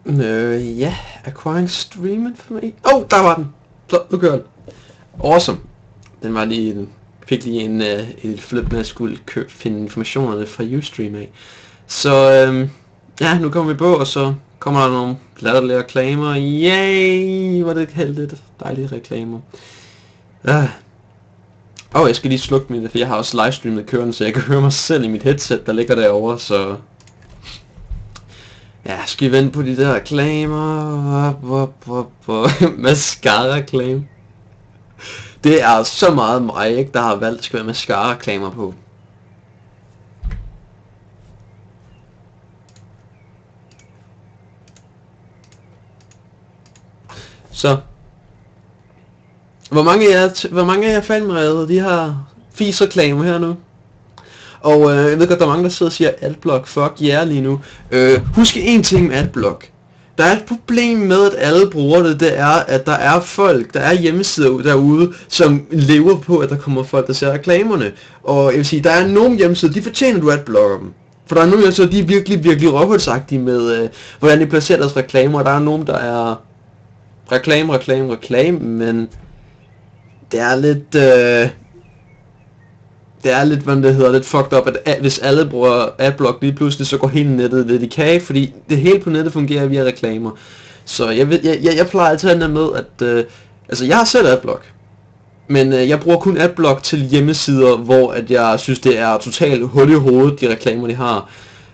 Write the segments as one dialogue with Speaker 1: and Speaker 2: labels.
Speaker 1: Ja, acquiring stream information. Der var den. Så, nu kører den. Awesome. Den var lige fik lige et flip med at skulle finde informationerne fra Ustream af. Så ja, nu kommer vi på, og så kommer der nogle latterlige reklamer. Yay! Hvor er det heldigt. Dejlige reklamer. Jeg skal lige slukke mit, for jeg har også livestreamet kørende, så jeg kan høre mig selv i mit headset, der ligger derovre, så... Ja, skal I vente på de der reklamer? Mascara-reklame. Det er så meget mig, ikke, der har valgt, at der skal være mascara-reklamer på. Så. Hvor mange af jer fandme de har fis-reklamer her nu? Og jeg ved godt, der er mange, der sidder og siger Adblock, fuck yeah lige nu. Husk en ting med Adblock. Der er et problem med, at alle bruger det, det er, at der er folk, der er hjemmesider derude, som lever på, at der kommer folk, der ser reklamerne. Og jeg vil sige, der er nogle hjemmesider, de fortjener du Adblocker dem. For der er nogle hjemmesider, de er virkelig røvhulsagtige med, hvordan de placerer deres reklamer, og der er nogen, der er reklame, men det er lidt... Det er lidt, hvordan det hedder, lidt fucked up, at hvis alle bruger Adblock lige pludselig, så går hele nettet lidt i kage, fordi det hele på nettet fungerer via reklamer. Så jeg plejer altid at have med, at altså jeg har selv Adblock, men jeg bruger kun Adblock til hjemmesider, hvor at jeg synes, det er totalt hul i hovedet, de reklamer, de har.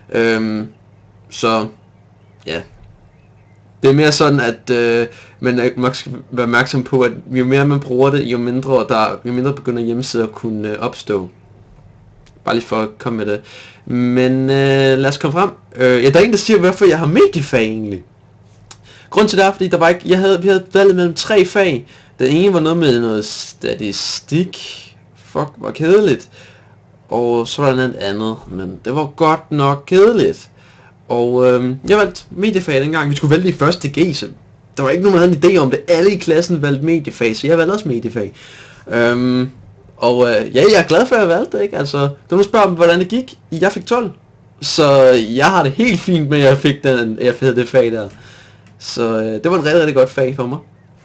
Speaker 1: Så ja, det er mere sådan, at man skal være opmærksom på, at jo mere man bruger det, jo mindre begynder hjemmesider at kunne opstå. Bare lige for at komme med det. Men lad os komme frem. Der er en, der siger, hvorfor jeg har mediefag egentlig. Grunden til det er, fordi der var ikke, vi havde valgt mellem 3 fag. Den ene var noget med noget statistik. Fuck, var kedeligt. Og så var der noget andet, men det var godt nok kedeligt. Og jeg valgte mediefag dengang. Vi skulle vælge i første G, så der var ikke nogen, der havde en idé om det. Alle i klassen valgte mediefag, så jeg valgte også mediefag. Jeg er glad for, at jeg valgte det, ikke? Altså, du må spørge om, hvordan det gik. Jeg fik 12. Så jeg har det helt fint med, at jeg fik det fag der. Så det var et rigtig godt fag for mig.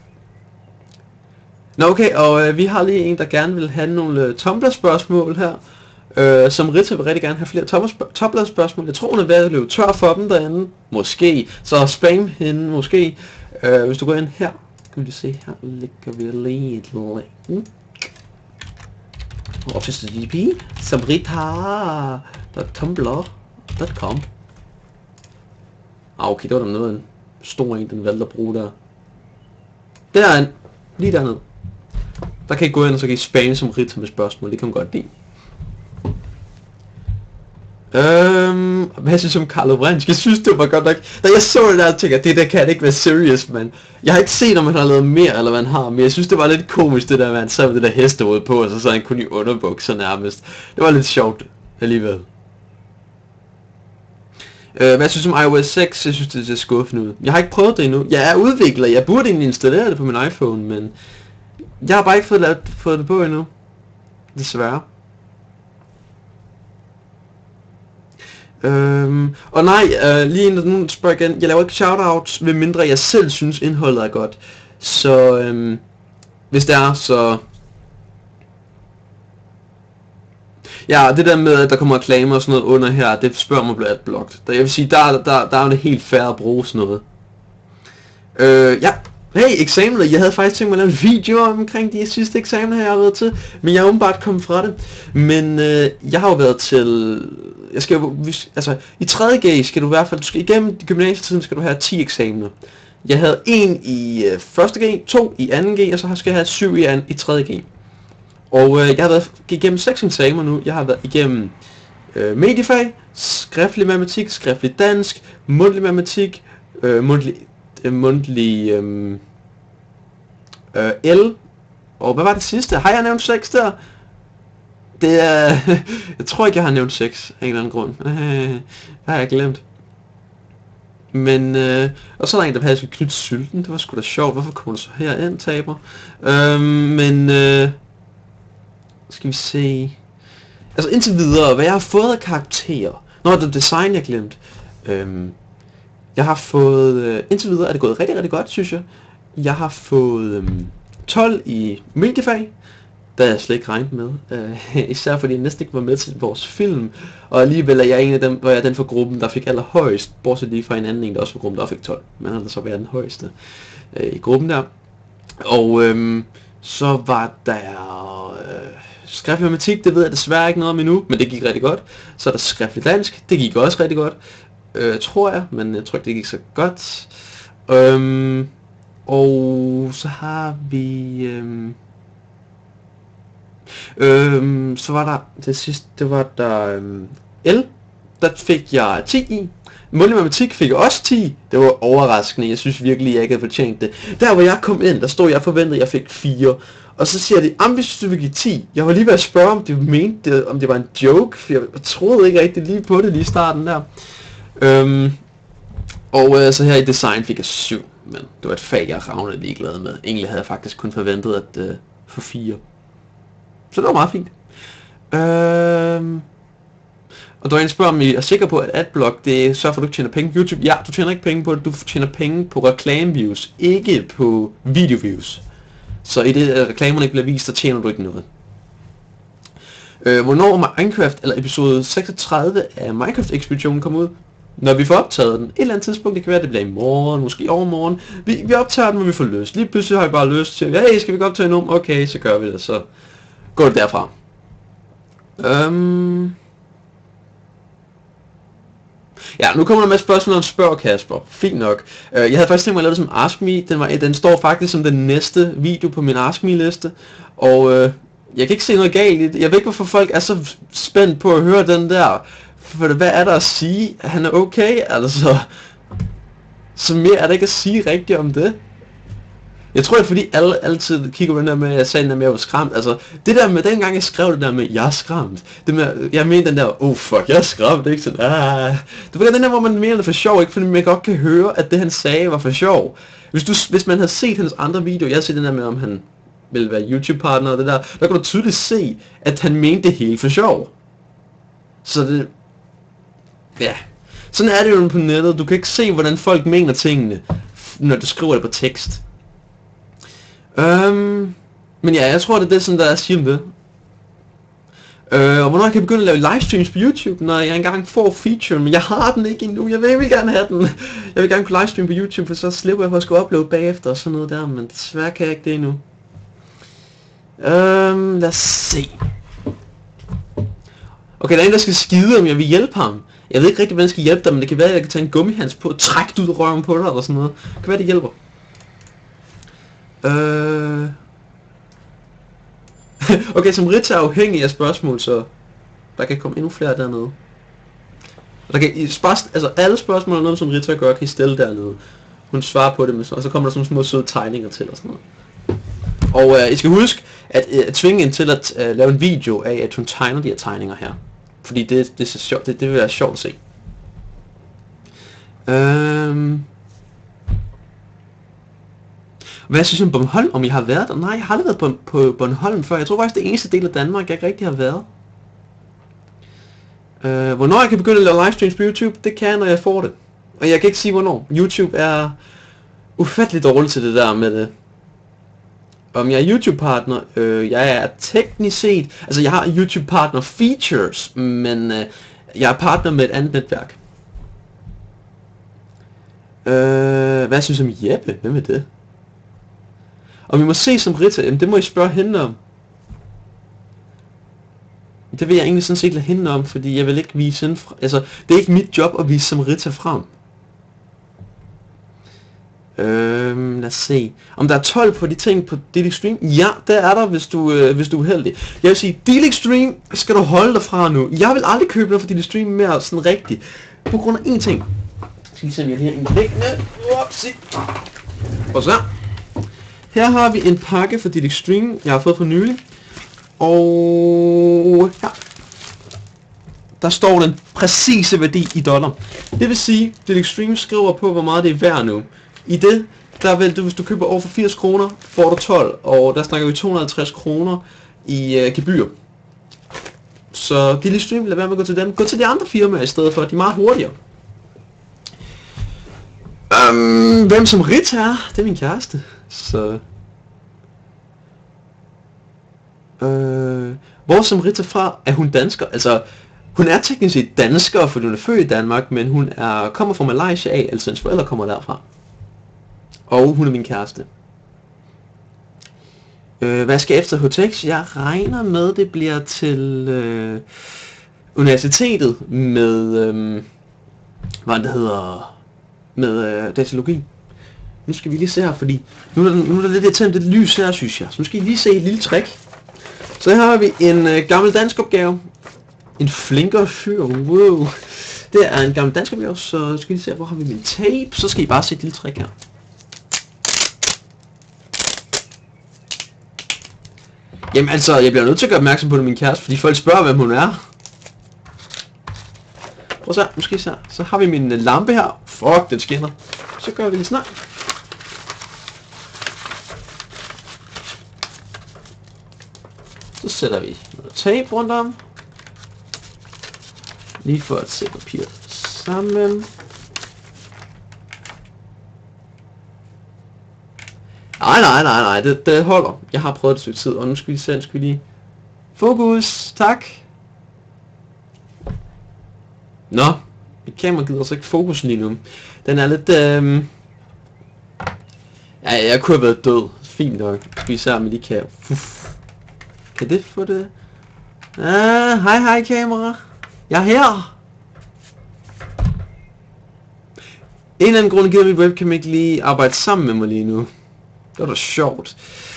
Speaker 1: Nå okay, og vi har lige en, der gerne vil have nogle Tumblr-spørgsmål her. Som Rita vil rigtig gerne have flere Tumblr-spørgsmål. Jeg tror, hun er ved at løbe tør for dem derinde. Måske. Så spam hende, måske. Hvis du går ind her, kan vi se, her ligger vi lige et link. Office GP, sabrita.tumblr.com. Okay, det var der noget en stor en, den valgte at bruge der. Der er en, lige dernede. Der kan I gå ind, og så kan I spamme som Rita med spørgsmål, det kan man godt lide. Hvad synes du om Carlo Branch? Jeg synes det var godt nok. Da jeg så det der, tænkte jeg, det der kan ikke være serious, man. Jeg har ikke set, om han har lavet mere, eller hvad han har, men jeg synes det var lidt komisk, det der, man sad med det der hestehoved på, og så sad han kun i underbukser nærmest. Det var lidt sjovt, alligevel. Hvad synes du om iOS 6? Jeg synes det ser skuffende ud. Jeg har ikke prøvet det endnu. Jeg er udvikler, jeg burde egentlig installere det på min iPhone, men jeg har bare ikke fået det på endnu. Desværre. Og nej, lige inden nu spørger igen, jeg laver ikke shoutouts, ved mindre jeg selv synes indholdet er godt. Så hvis det er, så... Ja, det der med, at der kommer reklamer og sådan noget under her, det spørger mig blevet adblocked. Jeg vil sige, der er det helt fair at bruge sådan noget. Ja. Hey, eksamener. Jeg havde faktisk tænkt mig at lave en video omkring de sidste eksamener, jeg har været til. Men jeg er åbenbart kommet fra det. Men jeg har jo været til... i 3.G skal du i hvert fald... Du skal igennem gymnasietiden skal du have 10 eksamener. Jeg havde 1 i 1.G, 2 i 2.G, og så skal jeg have 7 i 3.G. Og jeg har været igennem 6 eksamener nu. Jeg har været igennem mediefag, skriftlig matematik, skriftlig dansk, mundtlig matematik, mundtlig L. Og hvad var det sidste? Har jeg nævnt 6 der? Det er... jeg tror ikke, jeg har nævnt 6 af en eller anden grund. Hvad har jeg glemt? Men... og så er der en, der havde skal knytte sylten. Det var sgu da sjovt. Hvorfor kommer du så herind, taber? Skal vi se... Altså indtil videre, hvad jeg har fået af karakterer. Nå, det er design, jeg glemt. Jeg har fået, indtil videre er det gået rigtig, rigtig godt, synes jeg. Jeg har fået 12 i mediefag, der jeg slet ikke regnet med. Især fordi jeg næsten ikke var med til vores film. Og alligevel er jeg en af dem, hvor jeg er den for gruppen, der fik allerhøjst. Bortset lige fra en anden en, der også var gruppen, der fik 12. Men han har så været den højeste i gruppen der. Og så var der skriftlig matematik, det ved jeg desværre ikke noget om endnu, men det gik rigtig godt. Så er der skriftlig dansk, det gik også rigtig godt. Tror jeg, men jeg tror ikke det gik så godt. Og så har vi så var der det sidste, det var der L, der fik jeg 10 i. Mundtlig matematik fik jeg også 10. Det var overraskende, jeg synes virkelig jeg ikke havde fortjent det. Der hvor jeg kom ind, der stod jeg forventede jeg fik 4. Og så siger de, hvis du vil give 10. Jeg var lige ved at spørge om de mente det, om det var en joke, for jeg troede ikke rigtig lige på det lige i starten der. Så her i design fik jeg 7, men det var et fag jeg ravnede ligeglad med. Egentlig havde jeg faktisk kun forventet at få 4. Så det var meget fint. Og der spørger om I er sikker på at adblock det sørger for at du ikke tjener penge på YouTube. Ja, du tjener ikke penge på det, du tjener penge på reklameviews, ikke på videoviews. Så i det reklamerne ikke bliver vist, så tjener du ikke noget. Hvornår Minecraft eller episode 36 af Minecraft Ekspeditionen kommer ud? Når vi får optaget den. Et eller andet tidspunkt, det kan være det bliver i morgen, måske overmorgen. Vi optager den, når vi får lyst. Lige pludselig har jeg bare lyst til, hey, skal vi gå optage nu? Okay, så gør vi det, så går det derfra. Ja, nu kommer der med spørgsmål om spørg Kasper. Fint nok. Jeg havde faktisk tænkt mig at lave det som Ask Me. Den står faktisk som den næste video på min Ask Me liste. Og jeg kan ikke se noget galt i det. Jeg ved ikke hvorfor folk er så spændt på at høre den der. For hvad er der at sige? Han er okay, altså. Så mere er der ikke at sige rigtigt om det. Jeg tror, det er fordi alle altid kigger på den der med, at jeg sagde den der med, at jeg var skræmt. Altså, det der med, dengang jeg skrev det der med, jeg er skræmt. Det med, jeg mente den der, fuck, jeg er skræmt, ikke sådan, Det var den der, hvor man mener det for sjov, ikke? Fordi man godt kan høre, at det han sagde var for sjov. Hvis man havde set hans andre videoer, jeg har set den der med, om han ville være YouTube-partner og det der kan du tydeligt se, at han mente det hele for sjov. Så det, ja. Sådan er det jo på nettet, du kan ikke se, hvordan folk mener tingene, når du skriver det på tekst. Men ja, jeg tror det er det, som der er at sige om det. Og hvornår jeg kan begynde at lave livestreams på YouTube, når jeg engang får feature, men jeg har den ikke endnu, jeg vil gerne have den. Jeg vil gerne kunne livestream på YouTube, for så slipper jeg for at skulle uploade bagefter og sådan noget der, men desværre kan jeg ikke det endnu. Lad os se. Okay, der er en, der skal skide, om jeg vil hjælpe ham. Jeg ved ikke rigtig, hvordan jeg skal hjælpe dig, men det kan være, at jeg kan tage en gummihans på og trække det ud af røven på dig, eller sådan noget. Det kan være, det hjælper. Okay, som Rita er afhængig af spørgsmål, så der kan komme endnu flere dernede. Og der kan, altså alle spørgsmål er noget, som Rita gør, kan I stille dernede. Hun svarer på det, og så kommer der sådan små søde tegninger til og sådan noget. Og I skal huske at tvinge hende til at lave en video af, at hun tegner de her tegninger her. Fordi det er så sjovt, det vil være sjovt at se. Hvad synes du om Bornholm, om I har været der? Nej, jeg har aldrig været på Bornholm før. Jeg tror faktisk, det er eneste del af Danmark, jeg ikke rigtig har været. Hvornår jeg kan begynde at lave livestreams på YouTube, det kan jeg, når jeg får det. Og jeg kan ikke sige, hvornår. YouTube er ufatteligt dårligt til det der med det. Om jeg er YouTube-partner, jeg er teknisk set, altså jeg har YouTube-partner features, men jeg er partner med et andet netværk. Hvad synes du om Jeppe? Hvem er det? Og vi må se som Rita, jamen det må I spørge hende om. Det vil jeg egentlig sådan set lade hende om, fordi jeg vil ikke vise hende fra, altså det er ikke mit job at vise som Rita frem. Lad os se. Om der er 12 på de ting på DilicStream? Ja, der er der, hvis du er uheldig. Jeg vil sige, DilicStream skal du holde dig fra nu. Jeg vil aldrig købe noget for DilicStream mere sådan rigtigt. På grund af én ting. Skal lige se, om jeg lige har en liggende. Og så. Her har vi en pakke for DilicStream, jeg har fået for nylig. Og her. Der står den præcise værdi i dollar. Det vil sige, DilicStream skriver på, hvor meget det er værd nu. I det, der vil du, hvis du køber over for 80 kroner, får du 12, og der snakker vi 250 kroner i gebyr. Så DilicStream, lad være med at gå til dem. Gå til de andre firmaer i stedet for, de er meget hurtigere. Hvem som Rita er? Det er min kæreste. Så... hvor som Rita fra? Er hun dansker? Altså, hun er teknisk set dansker, fordi hun er født i Danmark, men hun kommer fra Malaysia af, altså hendes forældre kommer derfra. Og hun er min kæreste. Hvad skal jeg efter HTX? Jeg regner med, det bliver til universitetet med, hvad det hedder, med datalogi. Nu skal vi lige se her, fordi nu er der lidt tændt lidt lys her, synes jeg. Så nu skal I lige se et lille trick. Så her har vi en gammel dansk opgave. En flinkere fyr, wow. Det er en gammel dansk opgave, så skal I se, hvor har vi min tape. Så skal I bare se et lille trick her. Jamen altså, jeg bliver nødt til at gøre opmærksom på det, min kæreste, fordi folk spørger, hvem hun er. Prøv så, nu skal I se. Så har vi min lampe her. Fuck, den skinner. Så gør vi det snart. Så sætter vi noget tape rundt om. Lige for at sætte papiret sammen. Nej, det holder. Jeg har prøvet det et stykke tid, og nu skal vi se, skal vi lige... Fokus, tak. Nå, mit kamera gider så ikke fokus lige nu. Den er lidt... Ja, jeg kunne have været død. Fint nok. Skal vi se, om vi lige kan... Kan det få det? Hej kamera. Jeg er her. En eller anden grund giver mit webcam ikke lige arbejde sammen med mig lige nu. Det var da sjovt.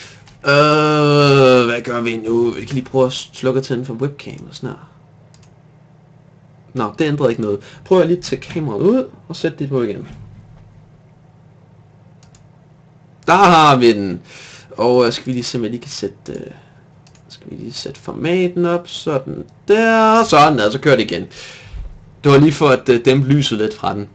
Speaker 1: Hvad gør vi nu? Vi kan lige prøve at slukke tænden for webcam og snart. Nå, det ændrede ikke noget. Prøv at lige tage kameraet ud og sætte det på igen. Der har vi den. Og skal vi lige se, om jeg lige kan sætte... Skal vi lige sætte formaten op, sådan der, sådan der, så kører det igen. Det var lige for at dæmpe lyset lidt fra den.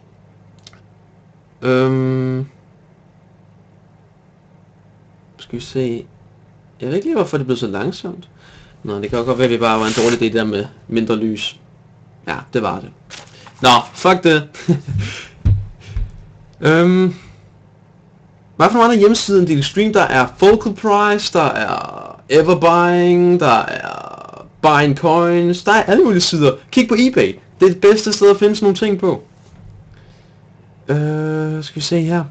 Speaker 1: Skal vi se. Jeg ved ikke lige, hvorfor det blev så langsomt. Nå, det kan godt være, at det bare var en dårlig idé der med mindre lys. Ja, det var det. Nå, fuck det. Hvad for nogle andre hjemmesider end Extreme? Der er Focal Price, der er Everbuying, der er Buying Coins, der er alle mulige sider. Kig på eBay. Det er det bedste sted at finde sådan nogle ting på. Skal vi se her.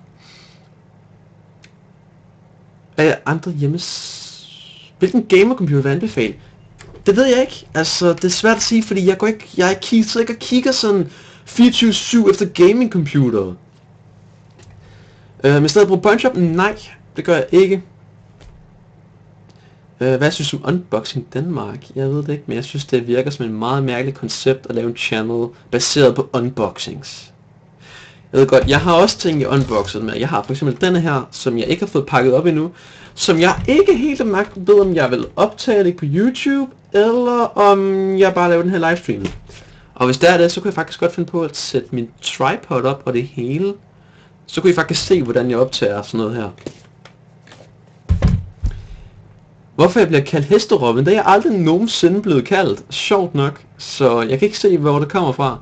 Speaker 1: Andre hvilken gamercomputer vil jeg anbefale? Det ved jeg ikke. Altså, det er svært at sige, fordi jeg sidder ikke og kigger sådan 24/7 efter gamingcomputere. Men i stedet bruge Punch-Up? Nej, det gør jeg ikke. Hvad synes du om Unboxing Danmark? Jeg ved det ikke, men jeg synes det virker som en meget mærkelig koncept at lave en channel baseret på unboxings. Jeg ved godt, jeg har også ting jeg unboxet med. Jeg har for eksempel denne her, som jeg ikke har fået pakket op endnu. Som jeg ikke helt ved, om jeg vil optage det på YouTube, eller om jeg bare laver den her livestream. Og hvis det er det, så kunne jeg faktisk godt finde på at sætte min tripod op og det hele. Så kunne I faktisk se, hvordan jeg optager sådan noget her. Hvorfor jeg bliver kaldt Hesterobben, det er jeg aldrig nogensinde blevet kaldt. Sjovt nok. Så jeg kan ikke se, hvor det kommer fra.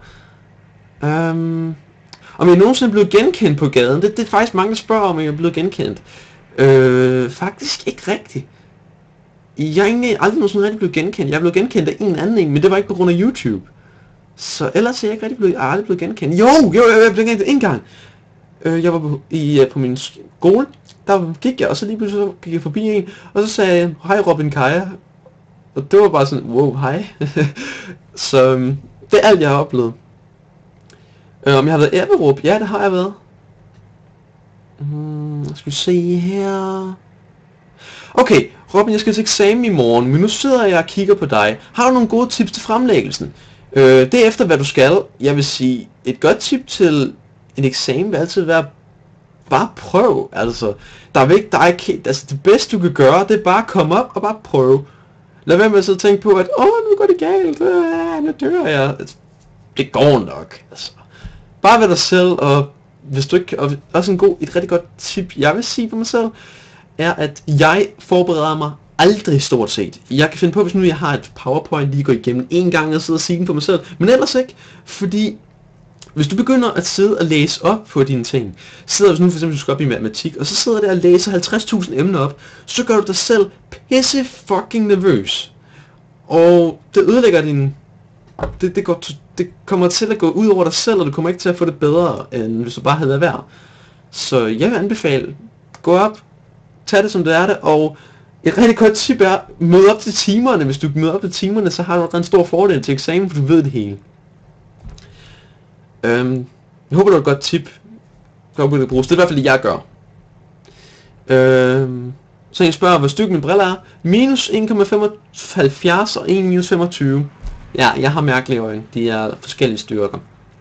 Speaker 1: Om jeg nogensinde er blevet genkendt på gaden, det er faktisk mange, der spørger om jeg er blevet genkendt. Faktisk ikke rigtigt. Jeg er egentlig aldrig nogensinde rigtig blevet genkendt. Jeg er blevet genkendt af en anden, men det var ikke på grund af YouTube. Så ellers er jeg ikke rigtig aldrig blevet genkendt. Jo, jeg blev genkendt en gang. Jeg var på min skole, der gik jeg, og så lige pludselig så gik jeg forbi en, og så sagde jeg, hej Robin Kaja. Og det var bare sådan, wow, hej. Så det er alt, jeg har oplevet. Om jeg har været Everrup? Ja, det har jeg været. Skal vi se her. Okay, Robin, jeg skal til eksamen i morgen, men nu sidder jeg og kigger på dig. Har du nogle gode tips til fremlæggelsen? Det er efter, hvad du skal. Jeg vil sige, et godt tip til en eksamen vil altid være, bare prøv, altså. Altså det bedste du kan gøre, det er bare at komme op og bare prøve. Lad være med at tænke på, at nu går det galt, nu dør jeg. Det går nok, altså. Bare vær dig selv, og hvis du ikke, og også et rigtig godt tip, jeg vil sige for mig selv, er, at jeg forbereder mig aldrig stort set. Jeg kan finde på, hvis nu jeg har et PowerPoint, lige går igennem en gang og sidder og sige den for mig selv, men ellers ikke, fordi Hvis du begynder at sidde og læse op på dine ting, sidder hvis nu for eksempel du skal op i matematik, og så sidder der og læser 50.000 emner op, så gør du dig selv pisse fucking nervøs. Og det ødelægger din... Det kommer til at gå ud over dig selv, og du kommer ikke til at få det bedre, end hvis du bare havde været værd. Så jeg vil anbefale, gå op, tag det som det er det, og et rigtig godt tip er, mød op til timerne. Hvis du møder op til timerne, så har du en stor fordel til eksamen, for du ved det hele. Jeg håber, det er et godt tip. Jeg håber, det kan bruges. Det er i hvert fald det, jeg gør. Så en spørger, hvor stykke mine briller er. Minus 1,75 og 1 minus 25. Ja, jeg har mærkelige øjne. De er forskellige styrker.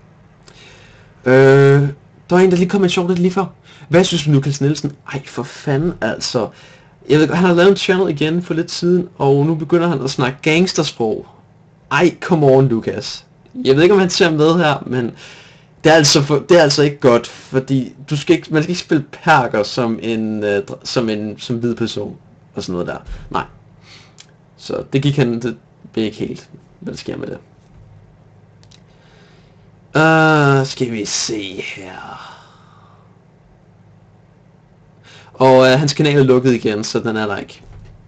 Speaker 1: Der var en, der lige kom med et sjovt lidt lige før. Hvad synes du, Lukas Nielsen? Ej, for fanden altså. Jeg ved, han har lavet en channel igen for lidt siden, og nu begynder han at snakke gangstersprog. Ej, come on, Lukas. Jeg ved ikke, om han ser med her, men det er altså ikke godt, fordi man skal ikke spille perker som hvid person og sådan noget der. Nej. Så det gik han, det blev ikke helt, hvad der sker med det. Skal vi se her. Og hans kanal er lukket igen, så den er der ikke.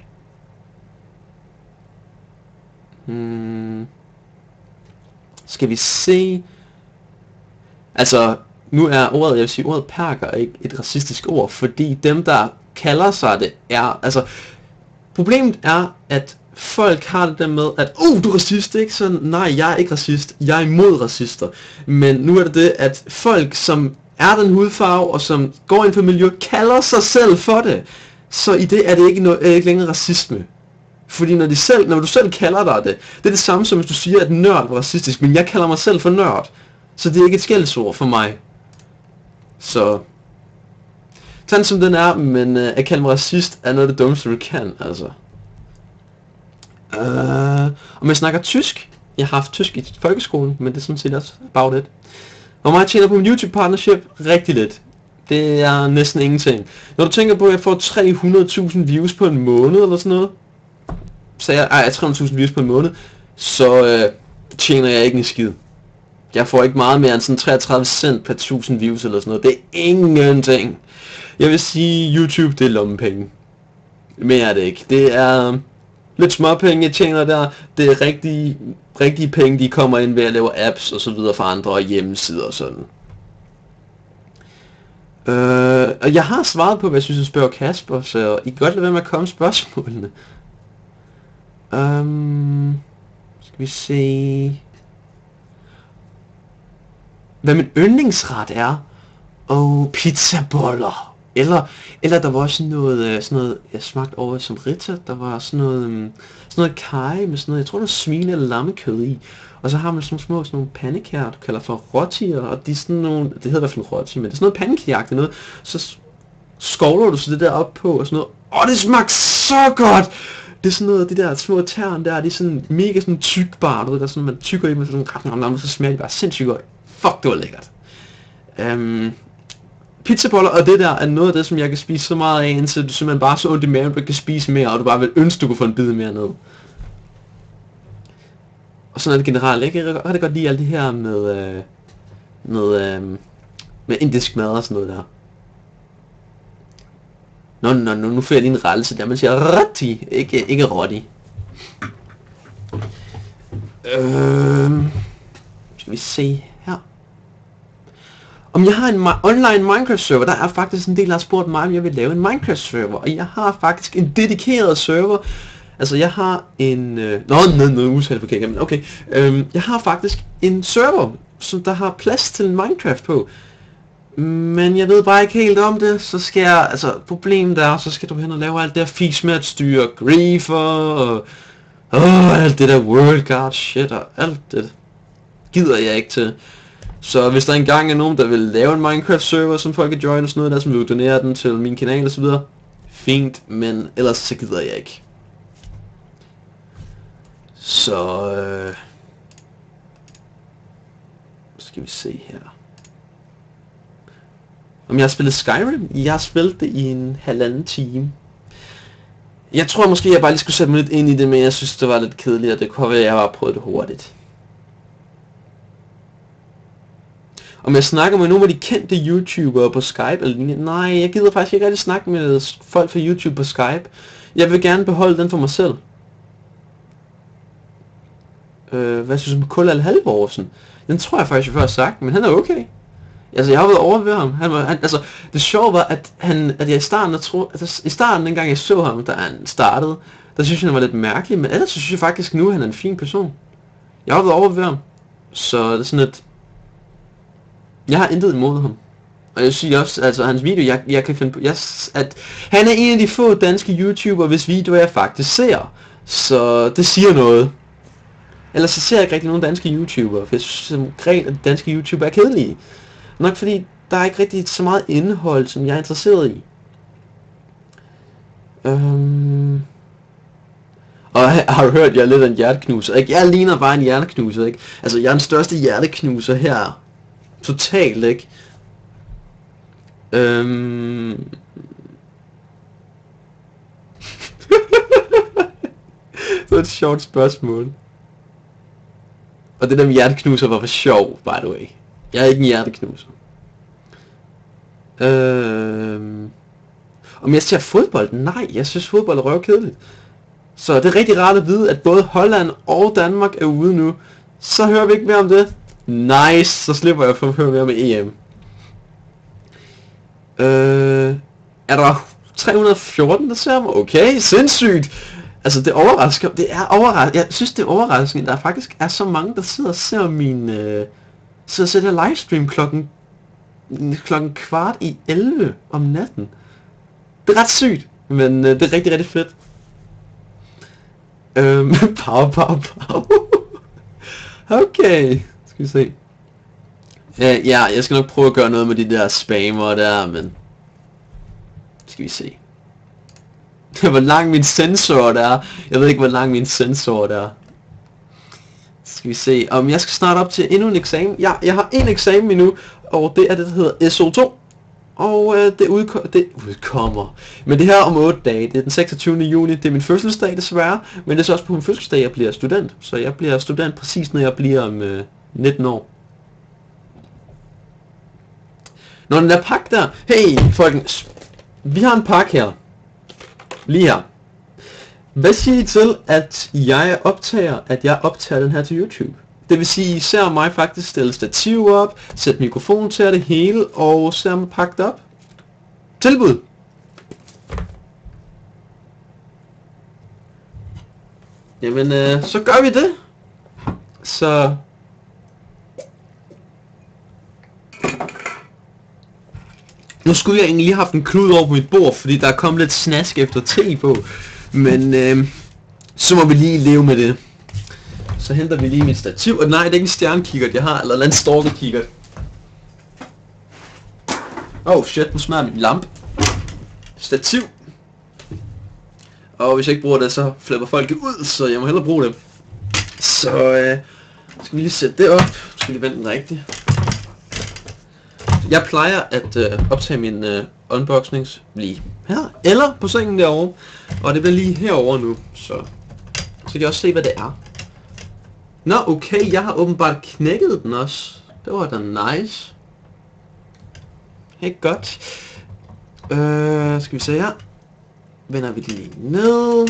Speaker 1: Skal vi se. Altså, nu er ordet, jeg vil sige, ordet perker er ikke et racistisk ord, fordi dem, der kalder sig det, er, altså, problemet er, at folk har det der med, at, du er racist, ikke? Så nej, jeg er ikke racist, jeg er imod racister. Men nu er det, at folk, som er den hudfarve, og som går ind for miljø, kalder sig selv for det. Så i det er det ikke længere racisme. Fordi når du selv kalder dig det, det er det samme som hvis du siger, at nørd var racistisk, men jeg kalder mig selv for nørd. Så det er ikke et skældsord for mig. Så tag den som den er, men at kalde mig racist er noget af det dummeste du kan, altså. Om jeg snakker tysk, jeg har haft tysk i folkeskolen, men det er sådan set også about it. Hvor meget tjener på min YouTube partnership? Rigtig lidt. Det er næsten ingenting. Når du tænker på, at jeg får 300.000 views på en måned eller sådan noget, så 300.000 views på en måned, så tjener jeg ikke en skid. Jeg får ikke meget mere end sådan 33 cent per 1000 views eller sådan noget. Det er ingenting. Jeg vil sige, YouTube det er lommepenge. Mere er det ikke. Det er lidt småpenge, jeg tjener der. Det er rigtige penge, de kommer ind ved at lave apps og så videre for andre og hjemmesider og sådan. Og jeg har svaret på, hvad jeg synes, jeg spørger Kasper, så I kan godt lade være med at komme spørgsmålene. Skal vi se. Hvad min yndlingsret er? Pizzaboller. Eller der var også sådan noget, jeg smagte over som Rita, der var sådan noget kaj med sådan noget, jeg tror det var svine eller lammekød i. Og så har man sådan nogle pandekager, du kalder for rottier, og de er sådan nogle, det hedder i hvert fald rotti, men det er sådan noget pandekageagtigt noget. Så skovler du så det der op på og sådan noget. Det smagte så godt! Det er sådan noget, de der små tern der, de er sådan mega sådan tykbare, du ved, der sådan, man tykker i med sådan ret, så smager de bare sindssygt godt. Fuck, det var lækkert. Pizzaboller og det der er noget af det, som jeg kan spise så meget af, indtil du simpelthen bare så ondt i maven, du ikke kan spise mere, og du bare vil ønske, du kunne få en bid mere ned. Og sådan er det generelt, ikke? Jeg kan godt lide alt det her med indisk mad og sådan noget der. Nu får jeg lige en rettelse der, man siger rotti, ikke rotti. Skal vi se her. Om jeg har en online Minecraft server, der er faktisk en del, der har spurgt mig, om jeg vil lave en Minecraft server, og jeg har faktisk en dedikeret server. Altså jeg har en... udtale på kækken, men okay. Jeg har faktisk en server, som der har plads til en Minecraft på. Men jeg ved bare ikke helt om det, så skal jeg... Altså problemet er, så skal du hen og lave alt det der fis med at styre griefer, og... alt det der world guard shit, og alt det gider jeg ikke til. Så hvis der engang er nogen, der vil lave en Minecraft server, som folk kan join og sådan noget der, som vil donere den til min kanal og så videre, fint, men ellers så gider jeg ikke. Så skal vi se her. Om jeg har spillet Skyrim? Jeg har spillet det i en 1,5 time. Jeg tror måske, jeg bare lige skulle sætte mig lidt ind i det, men jeg synes, det var lidt kedeligt, og det kunne være, at jeg bare prøvede det hurtigt. Om jeg snakker med nogle af de kendte YouTubere på Skype eller lignende? Nej, jeg gider faktisk ikke rigtig snakke med folk fra YouTube på Skype. Jeg vil gerne beholde den for mig selv. Hvad synes du om Kullal Halvorsen? Den tror jeg faktisk, jeg før har sagt, men han er okay. Altså, jeg har været over ved ham. Altså, det sjove var, at jeg i starten, dengang jeg så ham, da han startede, der synes jeg, han var lidt mærkelig, men ellers så synes jeg faktisk nu, at han er en fin person. Jeg har været over ved ham, så det er sådan et... Jeg har intet imod ham. Og jeg synes også, altså hans video, jeg kan finde på, at han er en af de få danske YouTubere, hvis videoer jeg faktisk ser. Så det siger noget. Ellers så ser jeg ikke rigtig nogen danske YouTubere, for jeg synes at de danske YouTubere er kedelige. Nok fordi, der er ikke rigtig så meget indhold, som jeg er interesseret i. Og har du hørt, jeg er lidt af en hjerteknuser, ikke? Jeg ligner bare en hjerteknuser, ikke? Altså, jeg er den største hjerteknuser her. Totalt, ikke? Det var et sjovt spørgsmål. Og det der med hjerteknuser var for sjov, by the way. Jeg er ikke en hjerteknuser. Om jeg ser fodbold? Nej, jeg synes fodbold er røvkedeligt. Så det er rigtig rart at vide, at både Holland og Danmark er ude nu. Så hører vi ikke mere om det. Nice, så slipper jeg for at høre mere med EM. Er der 314, der ser mig? Okay, sindssygt. Altså det overrasker, jeg synes det er overraskende, der faktisk er så mange, der sidder og ser min, sidder og ser det her livestream klokken 11:15 om natten. Det er ret sygt, men det er rigtig, rigtig fedt. Pow. Okay, skal vi se. Ja, jeg skal nok prøve at gøre noget med de der spammer der, men... Skal vi se. Hvor lang min sensor der er. Jeg ved ikke, hvor lang min sensor der er. Skal vi se. Om jeg skal snart op til endnu en eksamen. Ja, jeg har en eksamen endnu, og det er det, der hedder SO2. Og det udkommer. Men det her om 8 dage, det er den 26. juni, det er min fødselsdag desværre, men det er så også på min fødselsdag, jeg bliver student. Så jeg bliver student præcis, når jeg bliver om 19 år. Når den der pakke der, hey folkens, vi har en pakke her. Lige her. Hvad siger I til, at jeg optager den her til YouTube? Det vil sige, I ser mig faktisk stille stativ op, sætte mikrofon til det hele, og ser mig pakket op. Tilbud! Jamen, så gør vi det. Så... Nu skulle jeg egentlig lige have haft en knude over på mit bord, fordi der er kommet lidt snask efter te på. Men så må vi lige leve med det. Så henter vi lige mit stativ. Og nej, det er ikke en stjernekikkert, jeg har, eller en stalkerkikkert. Oh shit, nu smadrer min lampe. Stativ. Og hvis jeg ikke bruger det, så flipper folk ud, så jeg må hellere bruge det. Så skal vi lige sætte det op. Skal vi vente den rigtigt. Jeg plejer at optage min unboxings lige her, eller på sengen derovre. Og det bliver lige herover nu, så kan I også se, hvad det er. Nå, okay, jeg har åbenbart knækket den også. Det var da nice. Helt godt. Skal vi se her. Vender vi lige ned.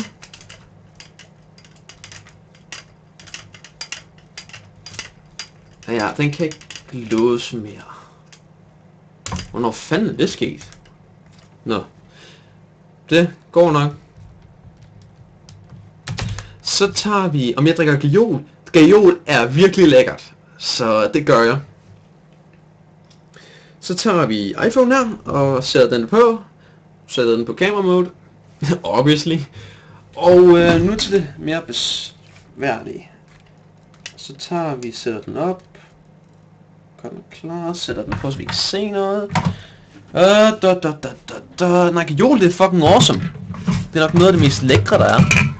Speaker 1: Ja, den kan ikke låse mere. Hvornår fanden er det sket? Nå. Det går nok. Så tager vi... Om jeg drikker Gajol. Gajol er virkelig lækkert. Så det gør jeg. Så tager vi iPhone her og sætter den på. Sætter den på camera mode. Obviously. Og nu til det mere besværlige. Så tager vi, sætter den op. Gør den klar. Sætter den på, så vi kan se noget. Nej, Gajol, det er fucking awesome. Det er nok noget af det mest lækre, der er.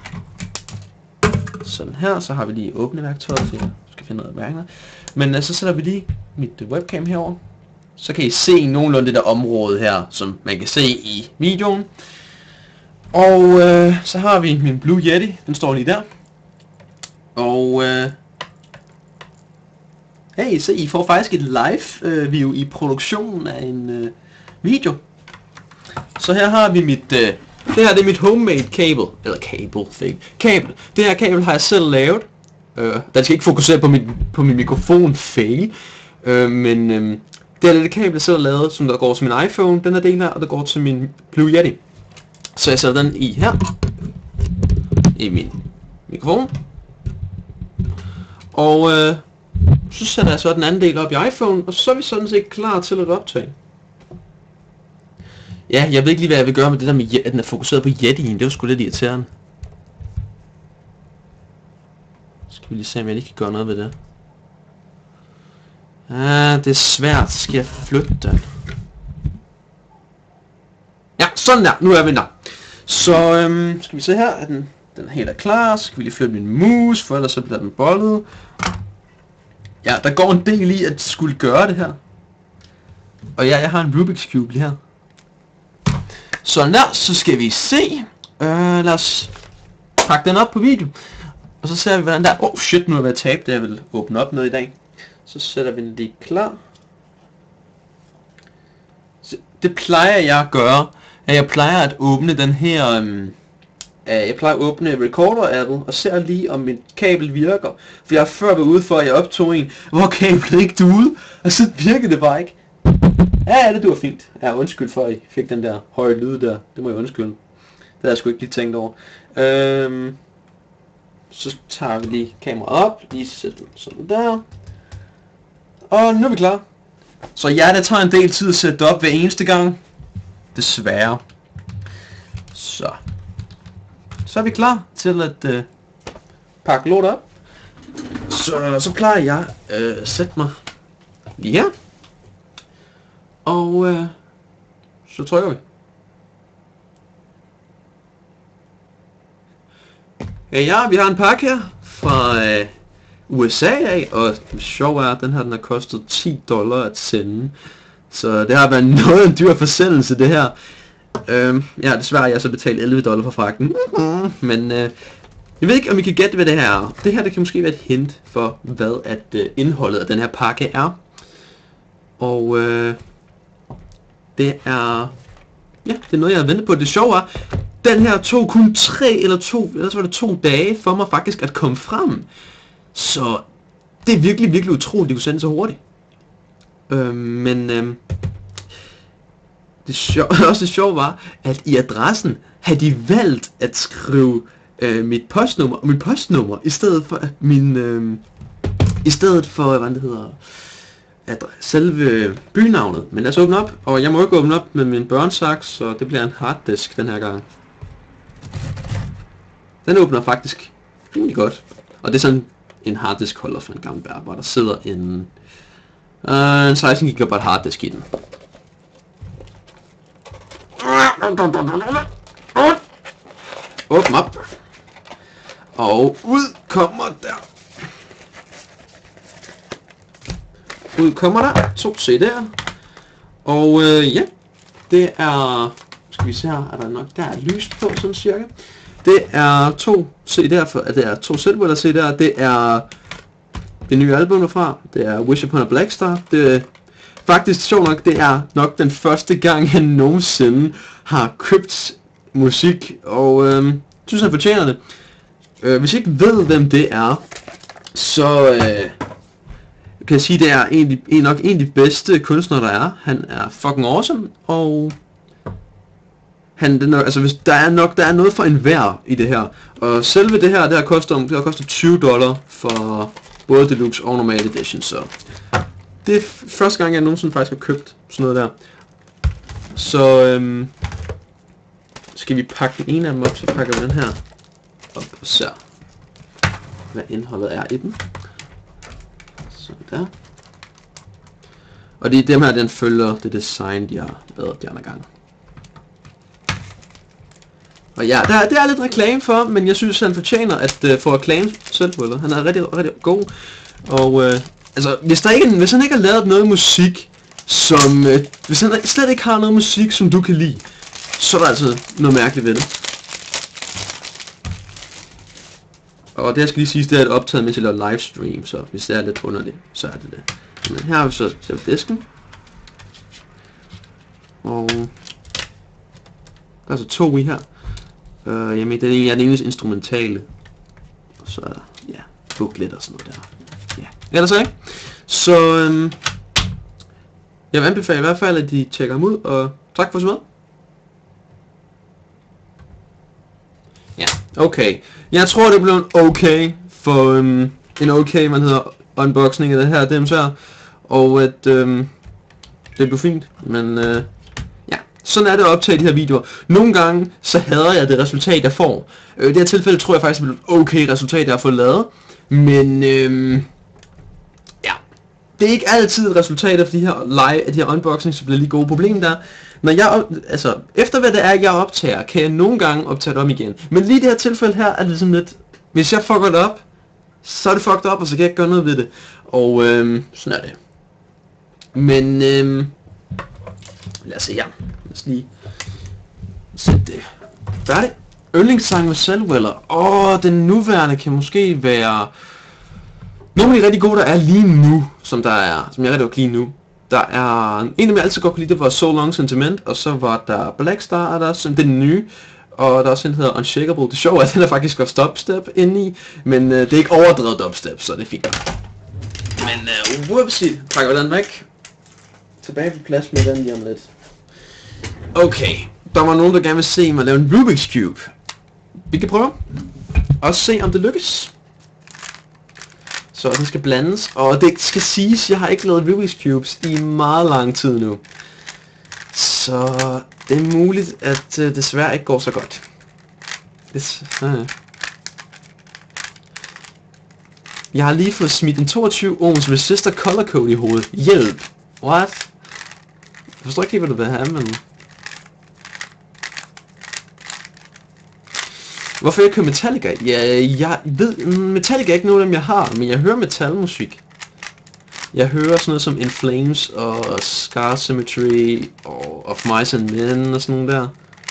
Speaker 1: Sådan her, så har vi lige åbneværktøjet, så jeg skal finde noget af værktøjet. Men så sætter vi lige mit webcam herover. Så kan I se nogenlunde det der område her, som man kan se i videoen. Og så har vi min Blue Yeti, den står lige der. Og Hey, så I får faktisk et live view i produktionen af en video. Så her har vi mit, det her det er mit homemade kabel, eller kabel. Det her kabel har jeg selv lavet. Den skal ikke fokusere på min mikrofon fail. Men det er det kabel jeg selv har lavet, som der går til min iPhone, den her del her, og der går til min Blue Yeti. Så jeg sætter den i her, i min mikrofon. Og så sætter jeg så den anden del op i iPhone, og så er vi sådan set klar til at optage. Ja, jeg ved ikke lige hvad jeg vil gøre med det der med, at den er fokuseret på Yeti'en, det var sgu lidt irriterende. Skal vi lige se om jeg lige kan gøre noget ved det. Det er svært, så skal jeg flytte den. Ja, sådan der, nu er vi der. Så skal vi se her, at den helt er klar, så skal vi lige flytte min mus, for ellers så bliver den bollet. Ja, der går en del i at skulle gøre det her. Og ja, jeg har en Rubik's Cube lige her. Sådan der, så skal vi se. Lad os pakke den op på video. Og så ser vi hvordan der. Shit, nu er jeg ved at tabe det, jeg vil åbne op noget i dag. Så sætter vi den lige klar. Så det plejer jeg at gøre. At jeg plejer at åbne den her... jeg plejer at åbne recorder-appet og ser lige om mit kabel virker. For jeg har før været ude for at jeg optog en, hvor kablet ikke duede. Og så virkede det bare ikke. Ja, det var fint. Ja, undskyld for at I fik den der høje lyd der. Det må jeg undskylde. Det havde jeg sgu ikke lige tænkt over. Så tager vi lige kameraet op. Lige sætter den sådan der. Og nu er vi klar. Så ja, det tager en del tid at sætte det op hver eneste gang. Desværre. Så er vi klar til at pakke lort op. Så plejer jeg at sætte mig lige her. Og så trykker vi. Ja, vi har en pakke her fra USA af, og det sjove er, at den her den har kostet $10 at sende. Så det har været noget en dyr forsendelse det her. Ja, desværre jeg så betalt $11 for fragten. Men jeg ved ikke om I kan gætte hvad det her er. Det her det kan måske være et hint for hvad at indholdet af den her pakke er. Og det er... Ja, det er noget jeg har ventet på. Det sjove er, den her tog kun 3 eller 2 dage for mig faktisk at komme frem. Så det er virkelig, virkelig utroligt, at de kunne sende så hurtigt. Det sjove var, at i adressen havde de valgt at skrive mit postnummer i stedet for hvad det hedder, selve bynavnet. Men lad os åbne op, og jeg må ikke åbne op med min børnesaks, så det bliver en harddisk den her gang. Den åbner faktisk rimelig godt, og det er sådan en harddisk holder for en gammel bær, hvor der sidder en 16 GB harddisk i den. Åbn op. Og ud kommer der. Ud kommer der 2 CD'er. Og ja, det er... Skal vi se her, er der nok der er lys på sådan cirka. Det er 2 CD'er, det er 2 Silverware CD'er. Det er det nye album derfra. Det er Wish Upon a Black Star. Det er faktisk sjovt nok, det er nok den første gang jeg nogensinde har købt musik, og synes han fortjener det. Hvis I ikke ved hvem det er, så kan jeg sige, det er nok en af de bedste kunstnere der er. Han er fucking awesome, og altså hvis der er noget for enhver i det her. Og selve det her, det har kostet $20 for både Deluxe og Normal Edition, så det er første gang jeg nogensinde faktisk har købt sådan noget der. Så skal vi pakke den ene af dem op, så pakker vi den her op og ser hvad indholdet er i den. Sådan der. Og det er dem her, den følger det design de har lavet de andre gange. Og ja, det er lidt reklame for, men jeg synes han fortjener at få reklame selv. Han er rigtig, rigtig god. Og altså, hvis han ikke har lavet noget musik, som... hvis han slet ikke har noget musik, som du kan lide, så er der altså noget mærkeligt ved det. Og det jeg skal lige sige, det er et optaget, mens jeg laver livestream, så hvis det er lidt underligt, så er det det. Men her har vi så disken. Og der er så 2 i her. Jamen, det er den eneste instrumentale. Og så er der, ja, booklet og sådan noget der. Ja, ellers ikke. Så jeg vil anbefale i hvert fald, at de tjekker dem ud, og tak for at se med. Ja, okay. Jeg tror, det blev en okay for en okay, man hedder unboxing af det her DMC'er. Og at det blev fint, men ja, sådan er det at optage de her videoer. Nogle gange, så hader jeg det resultat, jeg får. I det her tilfælde tror jeg faktisk, det blev et okay resultat, jeg har fået lavet. Men ja, det er ikke altid et resultat af de her unboxings, så bliver lige gode. Problemet der, når jeg, altså, efter hvad det er, jeg optager, kan jeg nogle gange optage det om igen. Men lige i det her tilfælde her, er det sådan lidt, hvis jeg fucker det op, så er det fucked up, og så kan jeg ikke gøre noget ved det. Og sådan er det. Men lad os se her. Lad os lige sætte det færdigt. Yndlingssang med Celldweller. Den nuværende kan måske være nogle af de rigtig gode, der er lige nu, som jeg rigtig godt lige nu. Der er en af dem, jeg altid godt kunne lide, det var So Long Sentiment, og så var der Black Star, der er den nye, og der er også en, der hedder Unshakable. Det sjove er, at den er faktisk godt dubstep inde i, men det er ikke overdrevet dubstep, så det er fint. Men whoopsie, trækker den væk. Tilbage på plads med den lige om lidt. Okay, der var nogen, der gerne vil se mig lave en Rubik's Cube. Vi kan prøve og se, om det lykkes. Så den skal blandes, og det skal siges, jeg har ikke lavet Rubik's Cubes i meget lang tid nu. Så det er muligt, at det desværre ikke går så godt. Jeg har lige fået smidt en 22 ohms resistor color code i hovedet. Hjælp! What? Jeg forstår ikke helt, hvad du vil have, men... Hvorfor jeg kører Metallica? Ja, jeg ved... Metallica er ikke noget af dem, jeg har, men jeg hører metalmusik. Jeg hører sådan noget som In Flames og Scar Symmetry og Of Mice and Men og sådan nogle der.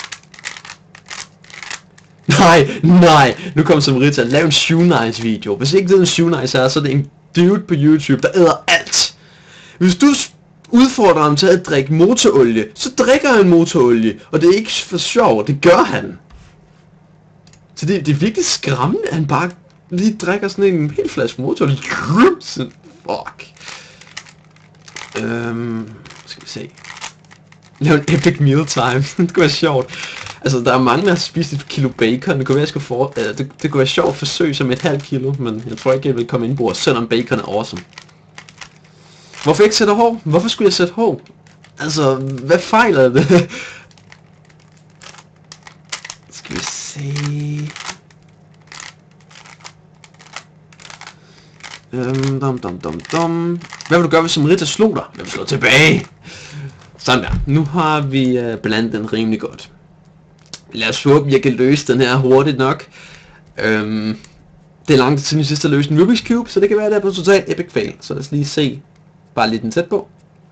Speaker 1: Nej, nu kommer Samarita. Lav en Shoe Nice video. Hvis ikke det er en Shoe Nice er, så er det en dude på YouTube, der æder alt. Hvis du udfordrer ham til at drikke motorolie, så drikker han motorolie, og det er ikke for sjov, det gør han. Så det er virkelig skræmmende, at han bare lige drikker sådan en hel flaske motorolie. Fuck. Skal vi se. Lave en epic meal time. Det kunne være sjovt. Altså, der er mange, der har spist et kilo bacon. Det kunne være, det kunne være sjovt at forsøge som et halvt kilo, men jeg tror ikke, jeg vil komme ind på bord, selvom bacon er awesome. Hvorfor ikke sætte hår? Hvorfor skulle jeg sætte hår? Altså, hvad fejler det? Skal vi se... Hvad vil du gøre, hvis Samarita slog dig? Jeg vil slå tilbage. Sådan der. Nu har vi blandet den rimelig godt. Lad os håbe, jeg kan løse den her hurtigt nok. Det er langt siden vi sidst har løst en Rubik's Cube, så det kan være, det er på totalt epic fail. Så lad os lige se. Bare lidt den tæt på.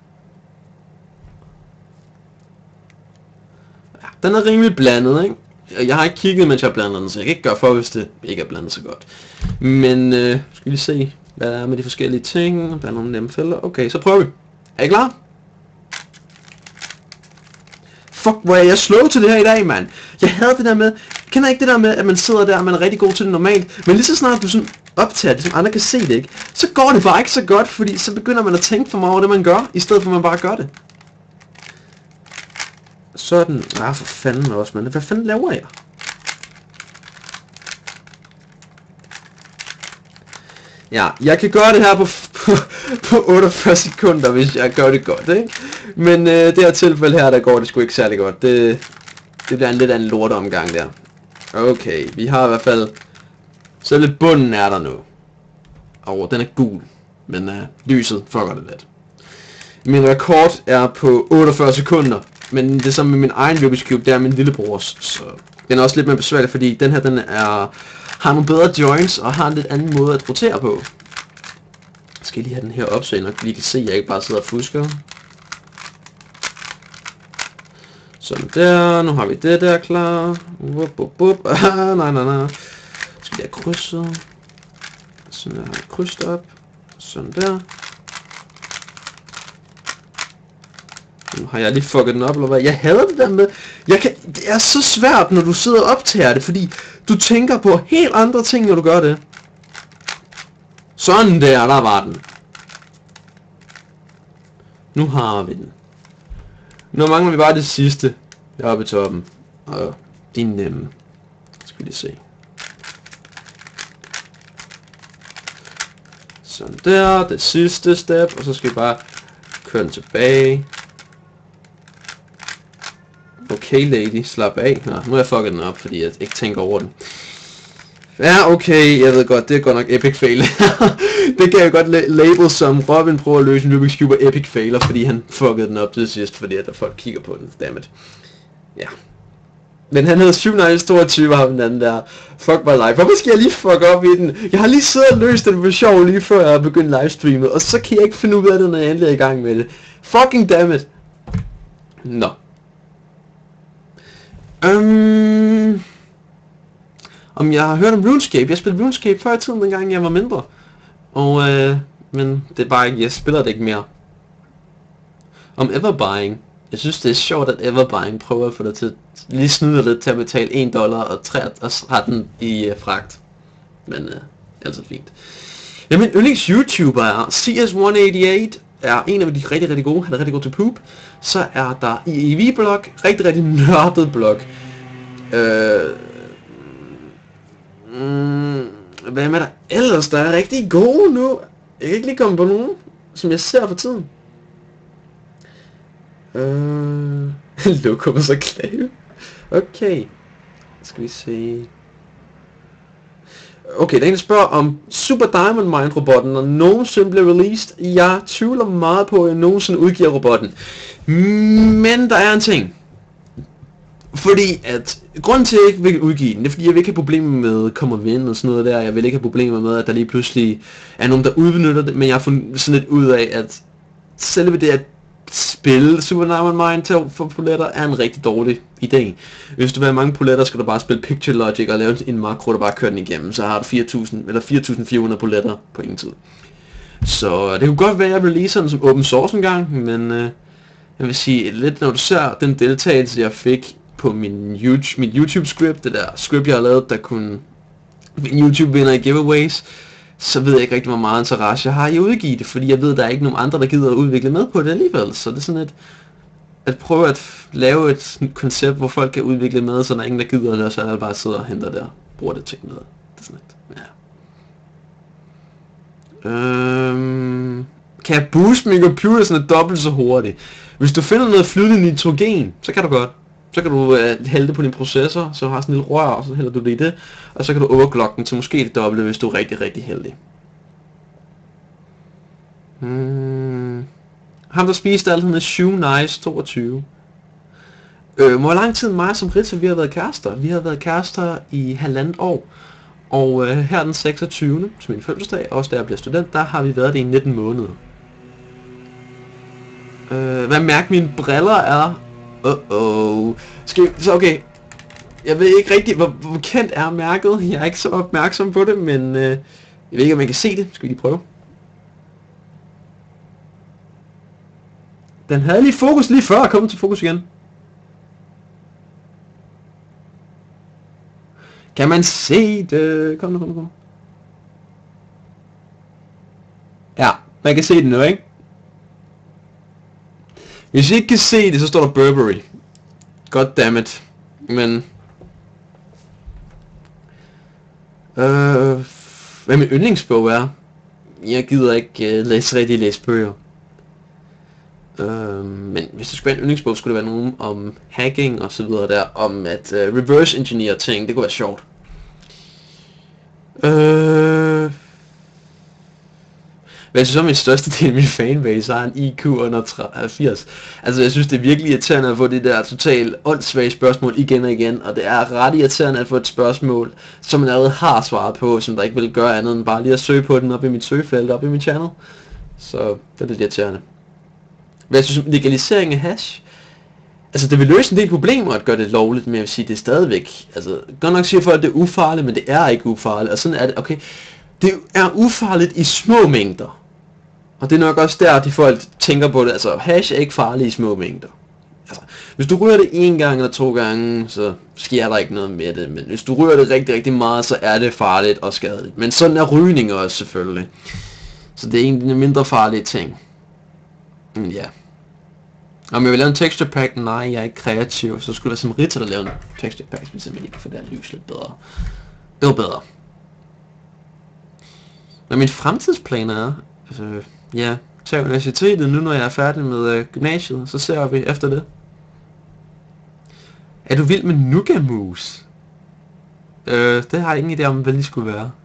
Speaker 1: Ja, den er rimelig blandet, ikke? Jeg har ikke kigget, mens jeg har blandet den, så jeg kan ikke gøre for, hvis det ikke er blandet så godt. Men skal vi lige se, hvad der er med de forskellige ting. Der er nogle nemme fælder. Okay, så prøver vi. Er I klar? Fuck, hvor er jeg slået til det her i dag, mand. Jeg havde det der med... Kender ikke det der med, at man sidder der, og man er rigtig god til det normalt. Men lige så snart du sådan optager det, som andre kan se det, ikke? Så går det bare ikke så godt, fordi så begynder man at tænke for meget over det, man gør, i stedet for at man bare gør det. Sådan... for fanden også, mand. Hvad fanden laver jeg? Ja, jeg kan gøre det her på 48 sekunder, hvis jeg gør det godt, ikke? Men det her tilfælde her, der går det sgu ikke særlig godt. Det bliver en lidt anden lorteomgang der. Okay, vi har i hvert fald... Så lidt bunden er der nu. Og den er gul, men lyset fucker det lidt. Min rekord er på 48 sekunder, men det er som med min egen Rubik's Cube, det er min lillebrors. Så den er også lidt mere besværlig, fordi den her, har nogle bedre joints og har en lidt anden måde at rotere på. Jeg skal lige have den her op, så I nok lige kan se, at jeg ikke bare sidder og fusker. Sådan der, nu har vi det der klar. Nej. Skal vi have krydset? Sådan der, krydset op. Sådan der. Nu har jeg lige fucket den op, eller hvad? Jeg hader det der med... Det er så svært, når du sidder og optager det, fordi du tænker på helt andre ting, når du gør det. Sådan der var den. Nu har vi den. Nu mangler vi bare det sidste. Jeg er oppe i toppen. Og de er nemme. Skal vi lige se. Sådan der, det sidste step, og så skal vi bare køre den tilbage. Okay lady, slap af. Nå, nu har jeg fucket den op, fordi jeg ikke tænker over den. Ja, okay, jeg ved godt, det er godt nok epic fail. Det kan jeg godt label som Robin prøver at løse en Rubik's Cube epic failer, fordi han fuckede den op til sidst, fordi at der folk kigger på den. Dammit. Ja. Men han havde 722 ham den anden der. Fuck my life. Hvorfor skal jeg lige fuck op i den? Jeg har lige siddet og løst den for sjov lige før jeg har begyndt livestreamet, og så kan jeg ikke finde ud af det, når jeg endelig er i gang med det. Fucking dammit. Nå. Om jeg har hørt om RuneScape. Jeg spillede RuneScape før i tiden, dengang jeg var mindre. Og men det er bare ikke, jeg spiller det ikke mere. Om Everbuying. Jeg synes det er sjovt at Everbuying prøver at få dig til at lige snyde lidt til at betale $1 og have den i fragt. Men altså fint. Ja, min yndlings YouTuber er CS188. Er en af de rigtig gode. Han er rigtig god til poop. Så er der EEV-blog. Rigtig nørdet blog. Hvad med der ellers, der er rigtig gode nu? Jeg kan ikke lige komme på nogen, som jeg ser for tiden. Lokum og så klave. Okay. Skal vi se. Okay, der er en, der spørger om Super Diamond Mine robotten, når nogensinde bliver released. Jeg tvivler meget på, at jeg nogensinde udgiver robotten. Men der er en ting. Fordi at grunden til at jeg ikke vil udgive den, det er fordi jeg vil ikke have problemer med kommer vind og sådan noget der. Jeg vil ikke have problemer med at der lige pludselig er nogen der udbenytter det, men jeg har fundet sådan lidt ud af at selve det at spille Super Diamond Mine til for poletter er en rigtig dårlig idé. Hvis du vil have mange poletter, skal du bare spille Picture Logic og lave en makro der bare kører den igennem, så har du 4.000 eller 4.400 poletter på ingen tid. Så det kunne godt være at jeg releaser den som open source en gang, men jeg vil sige lidt når du ser den deltagelse jeg fik på min YouTube script, det der script jeg har lavet, der kunne YouTube vinder i giveaways, så ved jeg ikke rigtig hvor meget interesse jeg har i at udgive det, fordi jeg ved der er ikke nogen andre der gider at udvikle med på det alligevel, så det er sådan at prøve at lave et koncept hvor folk kan udvikle med, så der er ingen der gider det, og så er der bare sidder og henter der bruger det til noget. Det er sådan et, ja. Kan jeg booste min computer sådan dobbelt så hurtigt? Hvis du finder noget flydende nitrogen, så kan du godt. Så kan du hælde det på din processor, så du har sådan en lille rør, og så hælder du det i det, og så kan du overclocke den til måske det dobbelte, hvis du er rigtig heldig. Ham der spiste alt, han er Shoenice 22. Hvor lang tid mig som Ritz, vi har været kærester? Vi har været kærester i 1,5 år. Og her den 26. som min fødselsdag, også da jeg bliver student, der har vi været det i 19 måneder. Hvad mærke mine briller er? Så okay. Jeg ved ikke rigtig, hvor kendt er mærket. Jeg er ikke så opmærksom på det, men jeg ved ikke, om man kan se det. Skal vi lige prøve? Den havde lige fokus lige før, kom til fokus igen. Kan man se det? Kom. Ja, man kan se det nu, ikke? Hvis I ikke kan se det, så står der Burberry. Goddammit. Men hvad min yndlingsbog er? Jeg gider ikke læse bøger. Men hvis det skulle være en yndlingsbog, skulle det være nogen om hacking og så videre der, om at reverse engineer ting, det kunne være sjovt. Men jeg synes at min største del af min fanbase har en IQ under 80. Altså jeg synes det er virkelig irriterende at få det der totalt åndssvage spørgsmål igen og igen, og det er ret irriterende at få et spørgsmål, som man allerede har svaret på, som der ikke vil gøre andet end bare lige at søge på den op i mit søgefelt, op i min channel. Så det er lidt irriterende. Men jeg synes legalisering af hash, altså det vil løse en del problemer at gøre det lovligt, men jeg vil sige det er stadigvæk, altså godt nok siger folk at det er ufarligt, men det er ikke ufarligt, og sådan er det, okay. Det er ufarligt i små mængder. Og det er nok også der, de folk tænker på det. Altså, hash er ikke farligt i små mængder. Altså, hvis du ryger det 1 gang eller 2 gange, så sker der ikke noget med det. Men hvis du ryger det rigtig, rigtig meget, så er det farligt og skadeligt. Men sådan er rygning også selvfølgelig. Så det er egentlig en mindre farlige ting. Men ja. Om jeg vil lave en texture pack? Nej, jeg er ikke kreativ. Så skulle der som Rita der lave en texture pack, hvis jeg ikke få det her lys lidt bedre. Det var bedre. Hvad mine fremtidsplaner er? Altså, ja, tage universitetet nu, når jeg er færdig med gymnasiet. Så ser vi efter det. Er du vild med nougat-mus? Det har jeg ingen idé om, hvad det skulle være.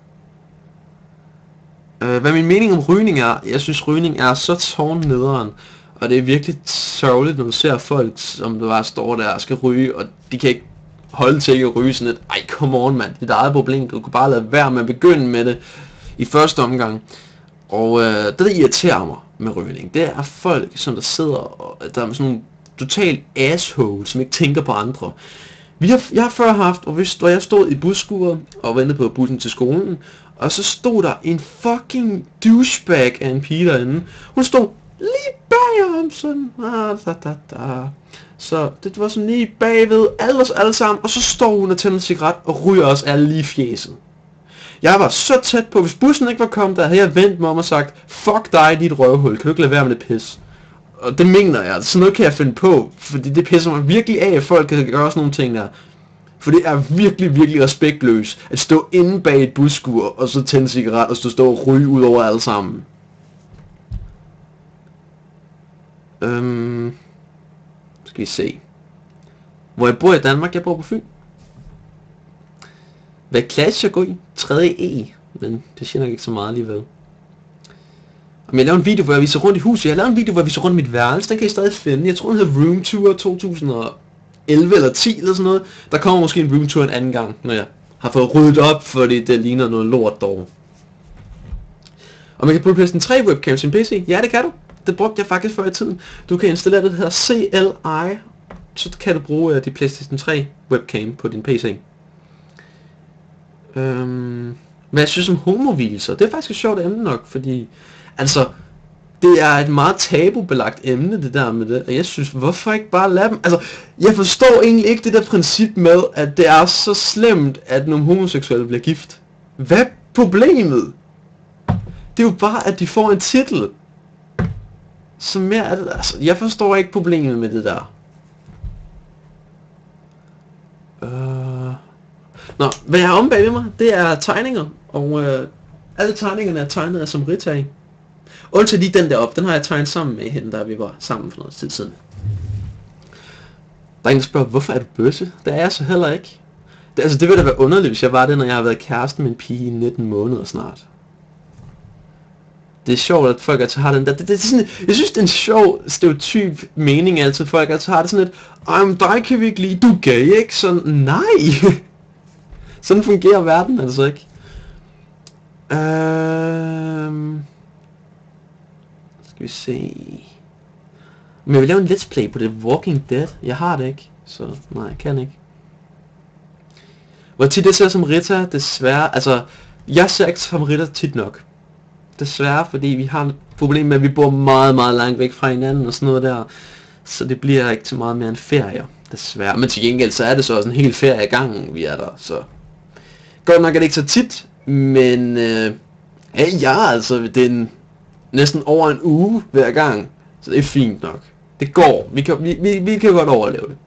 Speaker 1: Hvad min mening om rygning er? Jeg synes rygning er så tårnnederen. Og det er virkelig sørgeligt, når du ser folk, som bare står der og skal ryge, og de kan ikke holde til at ryge sådan et, ej, come on, mand, det er et eget problem, du kunne bare lade være med at begynde med det i første omgang. Og det, der irriterer mig med rygning, det er folk, som der sidder, og der er sådan nogle totalt asshole, som ikke tænker på andre. Jeg har før haft, hvor jeg stod i busskuret og ventede på bussen til skolen, og så stod der en fucking douchebag af en pige derinde. Hun stod lige bag ham, sådan, så det var sådan lige bagved, alle sammen, og så står hun og tænder en cigaret og ryger os alle lige i fjeset. Jeg var så tæt på, hvis bussen ikke var kommet, der havde jeg vendt mig om og sagt, fuck dig, dit røvhul, kan du ikke lade være med det pis? Og det mener jeg, sådan noget kan jeg finde på, fordi det pisser mig virkelig af, at folk kan gøre sådan nogle ting der. For det er virkelig, virkelig respektløst at stå inde bag et busskur, og så tænde cigaret, og stå og ryge ud over alle sammen. Skal vi se. Hvor jeg bor i Danmark, jeg bor på Fyn. Hvad klasse jeg går i? 3. E. Men det siger nok ikke så meget alligevel. Men jeg lavede en video, hvor jeg viser rundt i huset. Jeg lavede en video, hvor jeg viser rundt i mit værelse. Den kan I stadig finde. Jeg tror den hedder Room Tour 2011 eller 10 eller sådan noget. Der kommer måske en Room Tour en anden gang, når jeg har fået ryddet op, fordi det ligner noget lort derovre. Og man kan bruge PlayStation 3 webcam til en PC. Ja, det kan du. Det brugte jeg faktisk før i tiden. Du kan installere det, der hedder CLI. Så kan du bruge de PlayStation 3 webcam på din PC. Hvad jeg synes om homovilser, det er faktisk et sjovt emne nok, fordi altså det er et meget tabubelagt emne, det der med det, og jeg synes, hvorfor ikke bare lade dem, altså jeg forstår egentlig ikke det der princip med, at det er så slemt, at nogle homoseksuelle bliver gift. Hvad er problemet? Det er jo bare, at de får en titel. Så mere er det, altså jeg forstår ikke problemet med det der. Nå, hvad jeg har om bagved mig, det er tegninger, og alle tegningerne er tegnet af som Rita. Undtagen lige den deroppe, den har jeg tegnet sammen med hende, da vi var sammen for noget tid siden. Der er ingen, der spørger, hvorfor er du bøsse? Det er jeg så heller ikke. Det ville da være underligt, hvis jeg var det, når jeg har været kæreste med en pige i 19 måneder snart. Det er sjovt, at folk altid har den der, det er sådan, jeg synes det er en sjov stereotyp mening altid, folk altid har det sådan lidt, dig kan vi ikke lide, du er gay, ikke? Sådan, nej! Sådan fungerer verden altså ikke. Skal vi se. Men jeg vil lave en let's play på The Walking Dead. Jeg har det ikke, så nej, jeg kan ikke. Hvor tit det ser som Rita, desværre, altså, jeg ser ikke som Rita tit nok. Desværre, fordi vi har et problem med, at vi bor meget, meget langt væk fra hinanden og sådan noget der. Så det bliver ikke så meget mere en ferie, desværre. Men til gengæld, så er det så også en hel ferie i gangen, vi er der, så... Godt nok er det ikke så tit, men... ja, altså, det er næsten over en uge hver gang. Så det er fint nok. Det går. Vi kan godt overleve det.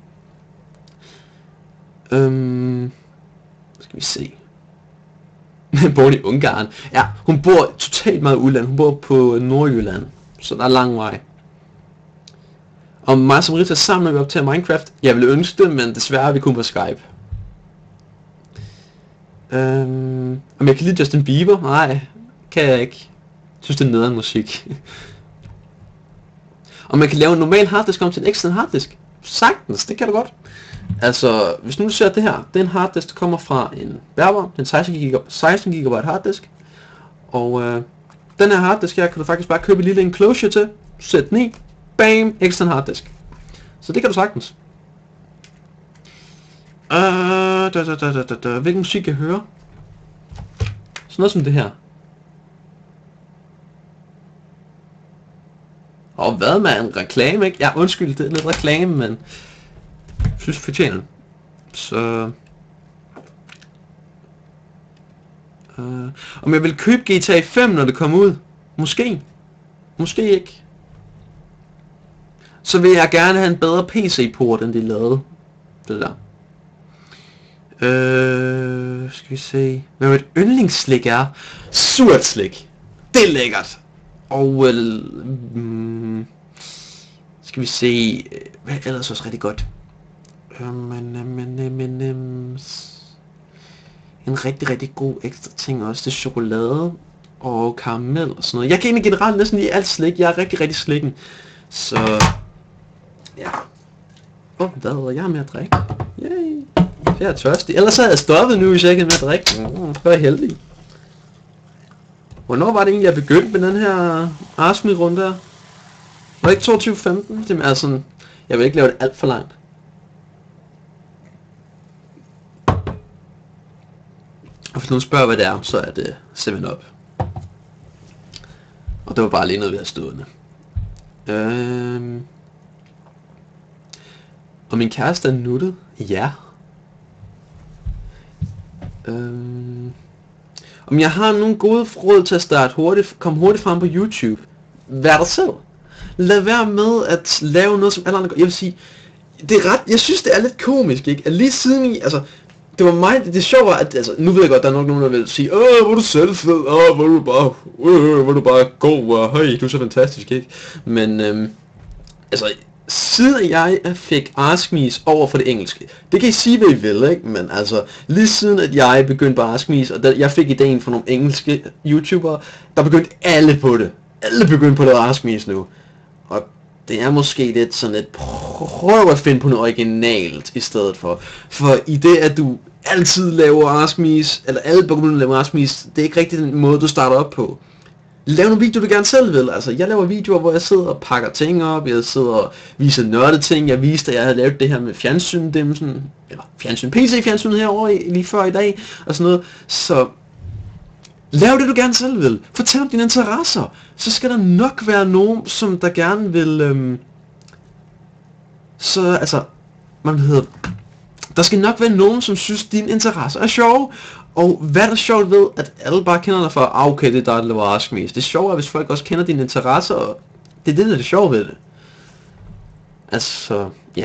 Speaker 1: Skal vi se. Hun bor i Ungarn. Ja, hun bor totalt meget i udlandet. Hun bor på Nordjylland. Så der er lang vej. Og mig som Rita sammen, når vi optager Minecraft. Jeg ville ønske det, men desværre er vi kun på Skype. Om jeg kan lide Justin Bieber? Nej, kan jeg ikke. Jeg synes det er nederen musik. Om man kan lave en normal harddisk om til en ekstern harddisk? Sagtens, det kan du godt. Altså, hvis nu du ser det her, det er en harddisk, der kommer fra en Berber, den 16 GB harddisk. Og den her harddisk her kan du faktisk bare købe et lille enclosure til, sæt den i, bam, ekstern harddisk. Så det kan du sagtens. Hvilken musik jeg hører? Sådan noget som det her. Og hvad med en reklame, ikke? Ja, undskyld, det er lidt reklame, men jeg synes fortjener det. Så... om jeg vil købe GTA 5, når det kommer ud? Måske. Måske ikke. Så vil jeg gerne have en bedre PC-port, end de lavede. Det der. Skal vi se... Hvad mit yndlingsslik er? Surt slik. Det er lækkert. Og... skal vi se... Hvad er ellers også rigtig godt? En rigtig god ekstra ting også, det er chokolade og karamel og sådan noget. Jeg kan egentlig generelt næsten lide alt slik. Jeg er rigtig slikken. Så... Ja. Hvad? Jeg har mere at drikke. Yay. Jeg er tørstig. Ellers havde jeg stoppet nu, hvis jeg ikke havde mere at drikke. Så er jeg heldig. Hvornår var det egentlig, jeg begyndte med den her Askmi-runde der? Var det ikke 22.15? Det er sådan... Jeg vil ikke lave det alt for langt. Og hvis nogen spørger, hvad det er, så er det 7-Up. Og det var bare lige noget, vi havde stående. Og min kæreste er nuttet? Ja. Om jeg har nogle gode råd til at starte hurtigt, komme hurtigt frem på YouTube. Vær dig selv. Lad være med at lave noget, som alle andre gør. Jeg vil sige, det er ret, jeg synes det er lidt komisk, ikke? At lige siden i, altså, det var mig, det sjove var, at, altså, nu ved jeg godt, der er nok nogen, der vil sige, hvor er du selv fed, hvor er du bare god, høj, du er så fantastisk, ikke? Men, altså, siden jeg fik Askmis over for det engelske, det kan I sige, hvad I vil, ikke? Men altså, lige siden at jeg begyndte på Askmis, og jeg fik ideen fra nogle engelske YouTubere, der begyndte alle på det. Alle begyndte på det Askmis nu. Og det er måske lidt sådan et prøv at finde på noget originalt i stedet for. For i det, at du altid laver Askmis, eller alle begynder at lave Askmis, det er ikke rigtig den måde, du starter op på. Lav nogle videoer, du gerne selv vil. Altså, jeg laver videoer, hvor jeg sidder og pakker ting op, jeg sidder og viser nørdet ting. Jeg viste, at jeg havde lavet det her med fjernsyn-dimsen, eller PC-fjernsyn herovre lige før i dag, og sådan noget. Så lav det, du gerne selv vil. Fortæl om dine interesser. Så skal der nok være nogen, som der gerne vil... Så, altså... Der skal nok være nogen, som synes, dine interesser er sjove. Og hvad er der sjovt ved, at alle bare kender dig for, okay, det er dig, der laver Askmis. Det sjove er, hvis folk også kender dine interesser, og det er det, der er det sjove ved det. Altså, ja.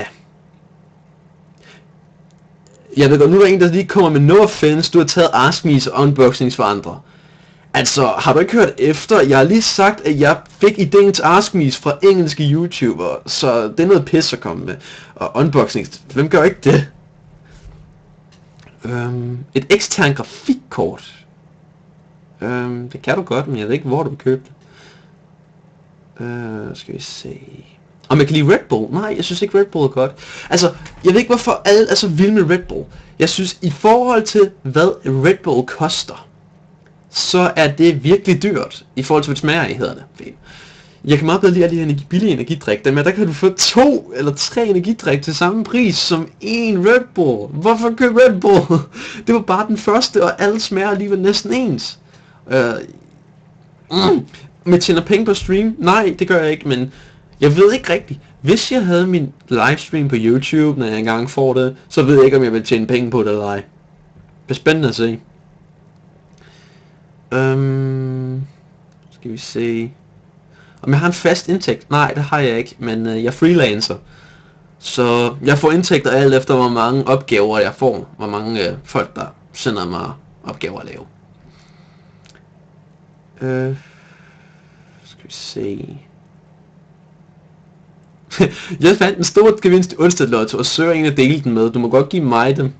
Speaker 1: Jeg ved godt, nu er der en, der lige kommer med no offense, du har taget Askmis og unboxings for andre. Altså, har du ikke hørt efter? Jeg har lige sagt, at jeg fik ideen til Askmis fra engelske YouTubere, så det er noget pis at komme med. Og unboxings, hvem gør ikke det? Et ekstern grafikkort. Det kan du godt, men jeg ved ikke, hvor du vil købe det. Skal vi se... Om jeg kan lide Red Bull? Nej, jeg synes ikke Red Bull er godt. Altså, jeg ved ikke, hvorfor alle er så vilde med Red Bull. Jeg synes, i forhold til, hvad Red Bull koster, så er det virkelig dyrt, i forhold til, hvad det smager af, hedder det. Jeg kan meget bedre lide alle de her billige energidrik, der kan du få 2 eller 3 energidrik til samme pris som en Red Bull. Hvorfor købe Red Bull? Det var bare den første, og alle smager alligevel næsten ens. Men tjener penge på stream? Nej, det gør jeg ikke, men jeg ved ikke rigtigt. Hvis jeg havde min livestream på YouTube, når jeg engang får det, så ved jeg ikke, om jeg vil tjene penge på det eller ej. Det er spændende at se. Skal vi se... Om jeg har en fast indtægt? Nej, det har jeg ikke, men jeg freelancer. Så jeg får indtægter alt efter, hvor mange opgaver jeg får. Hvor mange folk, der sender mig opgaver at lave. Skal vi se... Jeg fandt en stor gevinst i onsdag lotto, og søger en at dele den med. Du må godt give mig dem.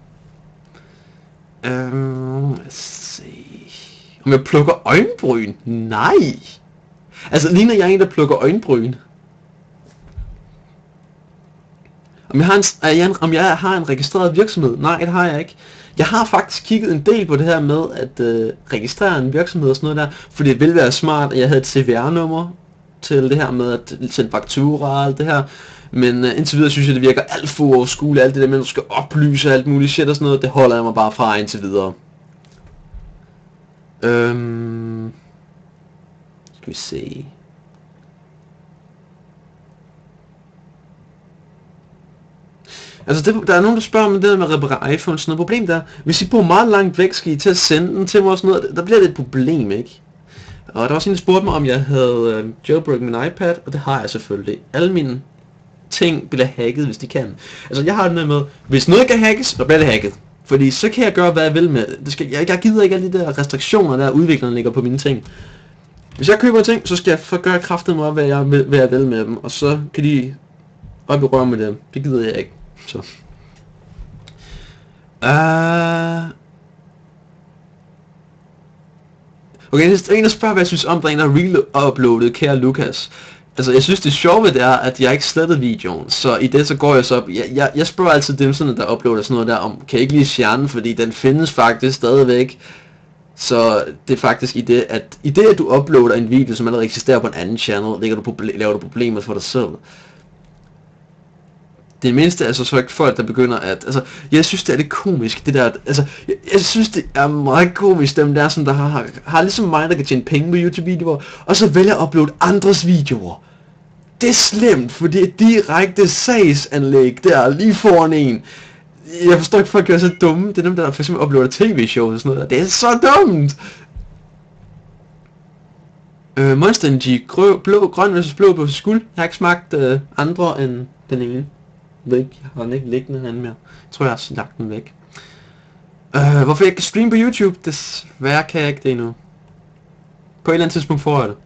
Speaker 1: Lad os se... Om jeg plukker øjenbryn? Nej! Altså, ligner jeg en, der plukker øjenbryn? Om jeg har en registreret virksomhed? Nej, det har jeg ikke. Jeg har faktisk kigget en del på det her med at registrere en virksomhed og sådan noget der, fordi det ville være smart, at jeg havde et CVR-nummer til det her med at sende faktura og alt det her. Men indtil videre synes jeg, det virker alt for overskueligt, alt det der med, at du skal oplyse alt muligt shit og sådan noget, det holder jeg mig bare fra indtil videre. Skal vi se... Altså, der er nogen, der spørger om det der med at reparere iPhone, sådan noget. Problem der, hvis I bor meget langt væk, skal I til at sende den til mig og sådan noget. Der bliver det et problem, ikke? Og der var også en, der spurgte mig, om jeg havde jailbreak min iPad, og det har jeg selvfølgelig. Alle mine ting bliver hacket, hvis de kan. Altså, jeg har det med, hvis noget kan hackes, så bliver det hacket. Fordi så kan jeg gøre, hvad jeg vil med det. Jeg gider ikke alle de der restriktioner, der udviklerne ligger på mine ting. Hvis jeg køber ting, så skal jeg gøre kraftet mig, hvad jeg vil med dem. Og så kan de op i røven med dem. Det gider jeg ikke. Så. Okay, der er en, der spørger, hvad jeg synes om, der er en, der har re-uploadet, kære Lukas. Altså, jeg synes, det sjove det er, at jeg ikke slettede videoen, så i det så går jeg så op. Jeg spørger altid dem, sådan, der uploader sådan noget der, om kan jeg ikke lige fjerne, fordi den findes faktisk stadigvæk. Så det er faktisk i det, at du uploader en video, som allerede eksisterer på en anden channel, laver du problemer for dig selv. Det mindste er så ikke folk, der begynder at... Altså, jeg synes, det er lidt komisk, det der... Altså, jeg synes, det er meget komisk, dem der, som der har ligesom mig, der kan tjene penge på YouTube-videoer, og så vælger at uploade andres videoer. Det er slemt, fordi det er direkte sagsanlæg der, lige foran en. Jeg forstår ikke, folk gør så dumme. Det er dem, der for eksempel uploader tv-shows og sådan noget. Det er så dumt! Monster Energy, grøn vs blå på skuld. Jeg har ikke smagt andre end den ene. Jeg ved ikke, jeg har den ikke liggende herinde mere. Jeg tror, jeg har lagt den væk. Hvorfor jeg ikke kan streame på YouTube? Desværre kan jeg ikke det endnu. På et eller andet tidspunkt får jeg det.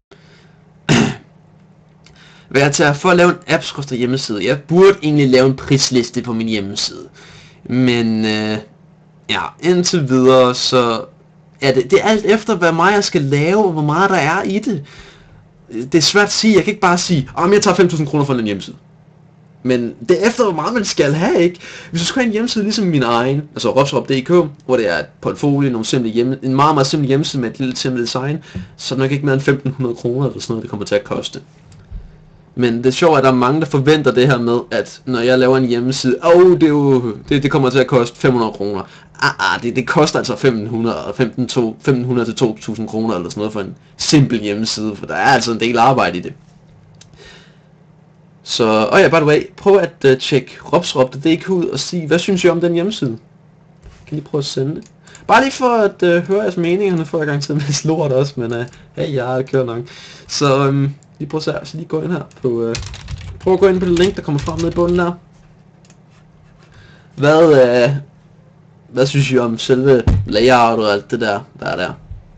Speaker 1: Hvad jeg tager for at lave en app hjemmeside. Jeg burde egentlig lave en prisliste på min hjemmeside. Men ja, indtil videre så er det er alt efter hvad jeg skal lave og hvor meget der er i det. Det er svært at sige. Jeg kan ikke bare sige, jeg tager 5.000 kroner for en hjemmeside. Men det er efter hvor meget man skal have, ikke? Hvis du skal have en hjemmeside ligesom min egen, altså robsrop.dk, hvor det er et portfolio, en meget meget simpel hjemmeside med et lille simpelt design, så er det nok ikke mere end 1.500 kroner eller sådan noget, det kommer til at koste. Men det er sjovt, at der er mange, der forventer det her med, at når jeg laver en hjemmeside, det kommer til at koste 500 kroner. Det koster altså 500 til 2.000 kroner eller sådan noget for en simpel hjemmeside, for der er altså en del arbejde i det. Så, by the way, prøv at tjekke robsrop.dk ud og sige, hvad synes I om den hjemmeside? Kan lige prøve at sende det? Bare lige for at høre jeres meningerne, for jeg gang til med lort også, men hey, jeg kører nok. Så lige prøv at se, lige gå ind her på, prøv at gå ind på det link, der kommer frem nede i bunden der. Hvad synes I om selve layout og alt det der er der?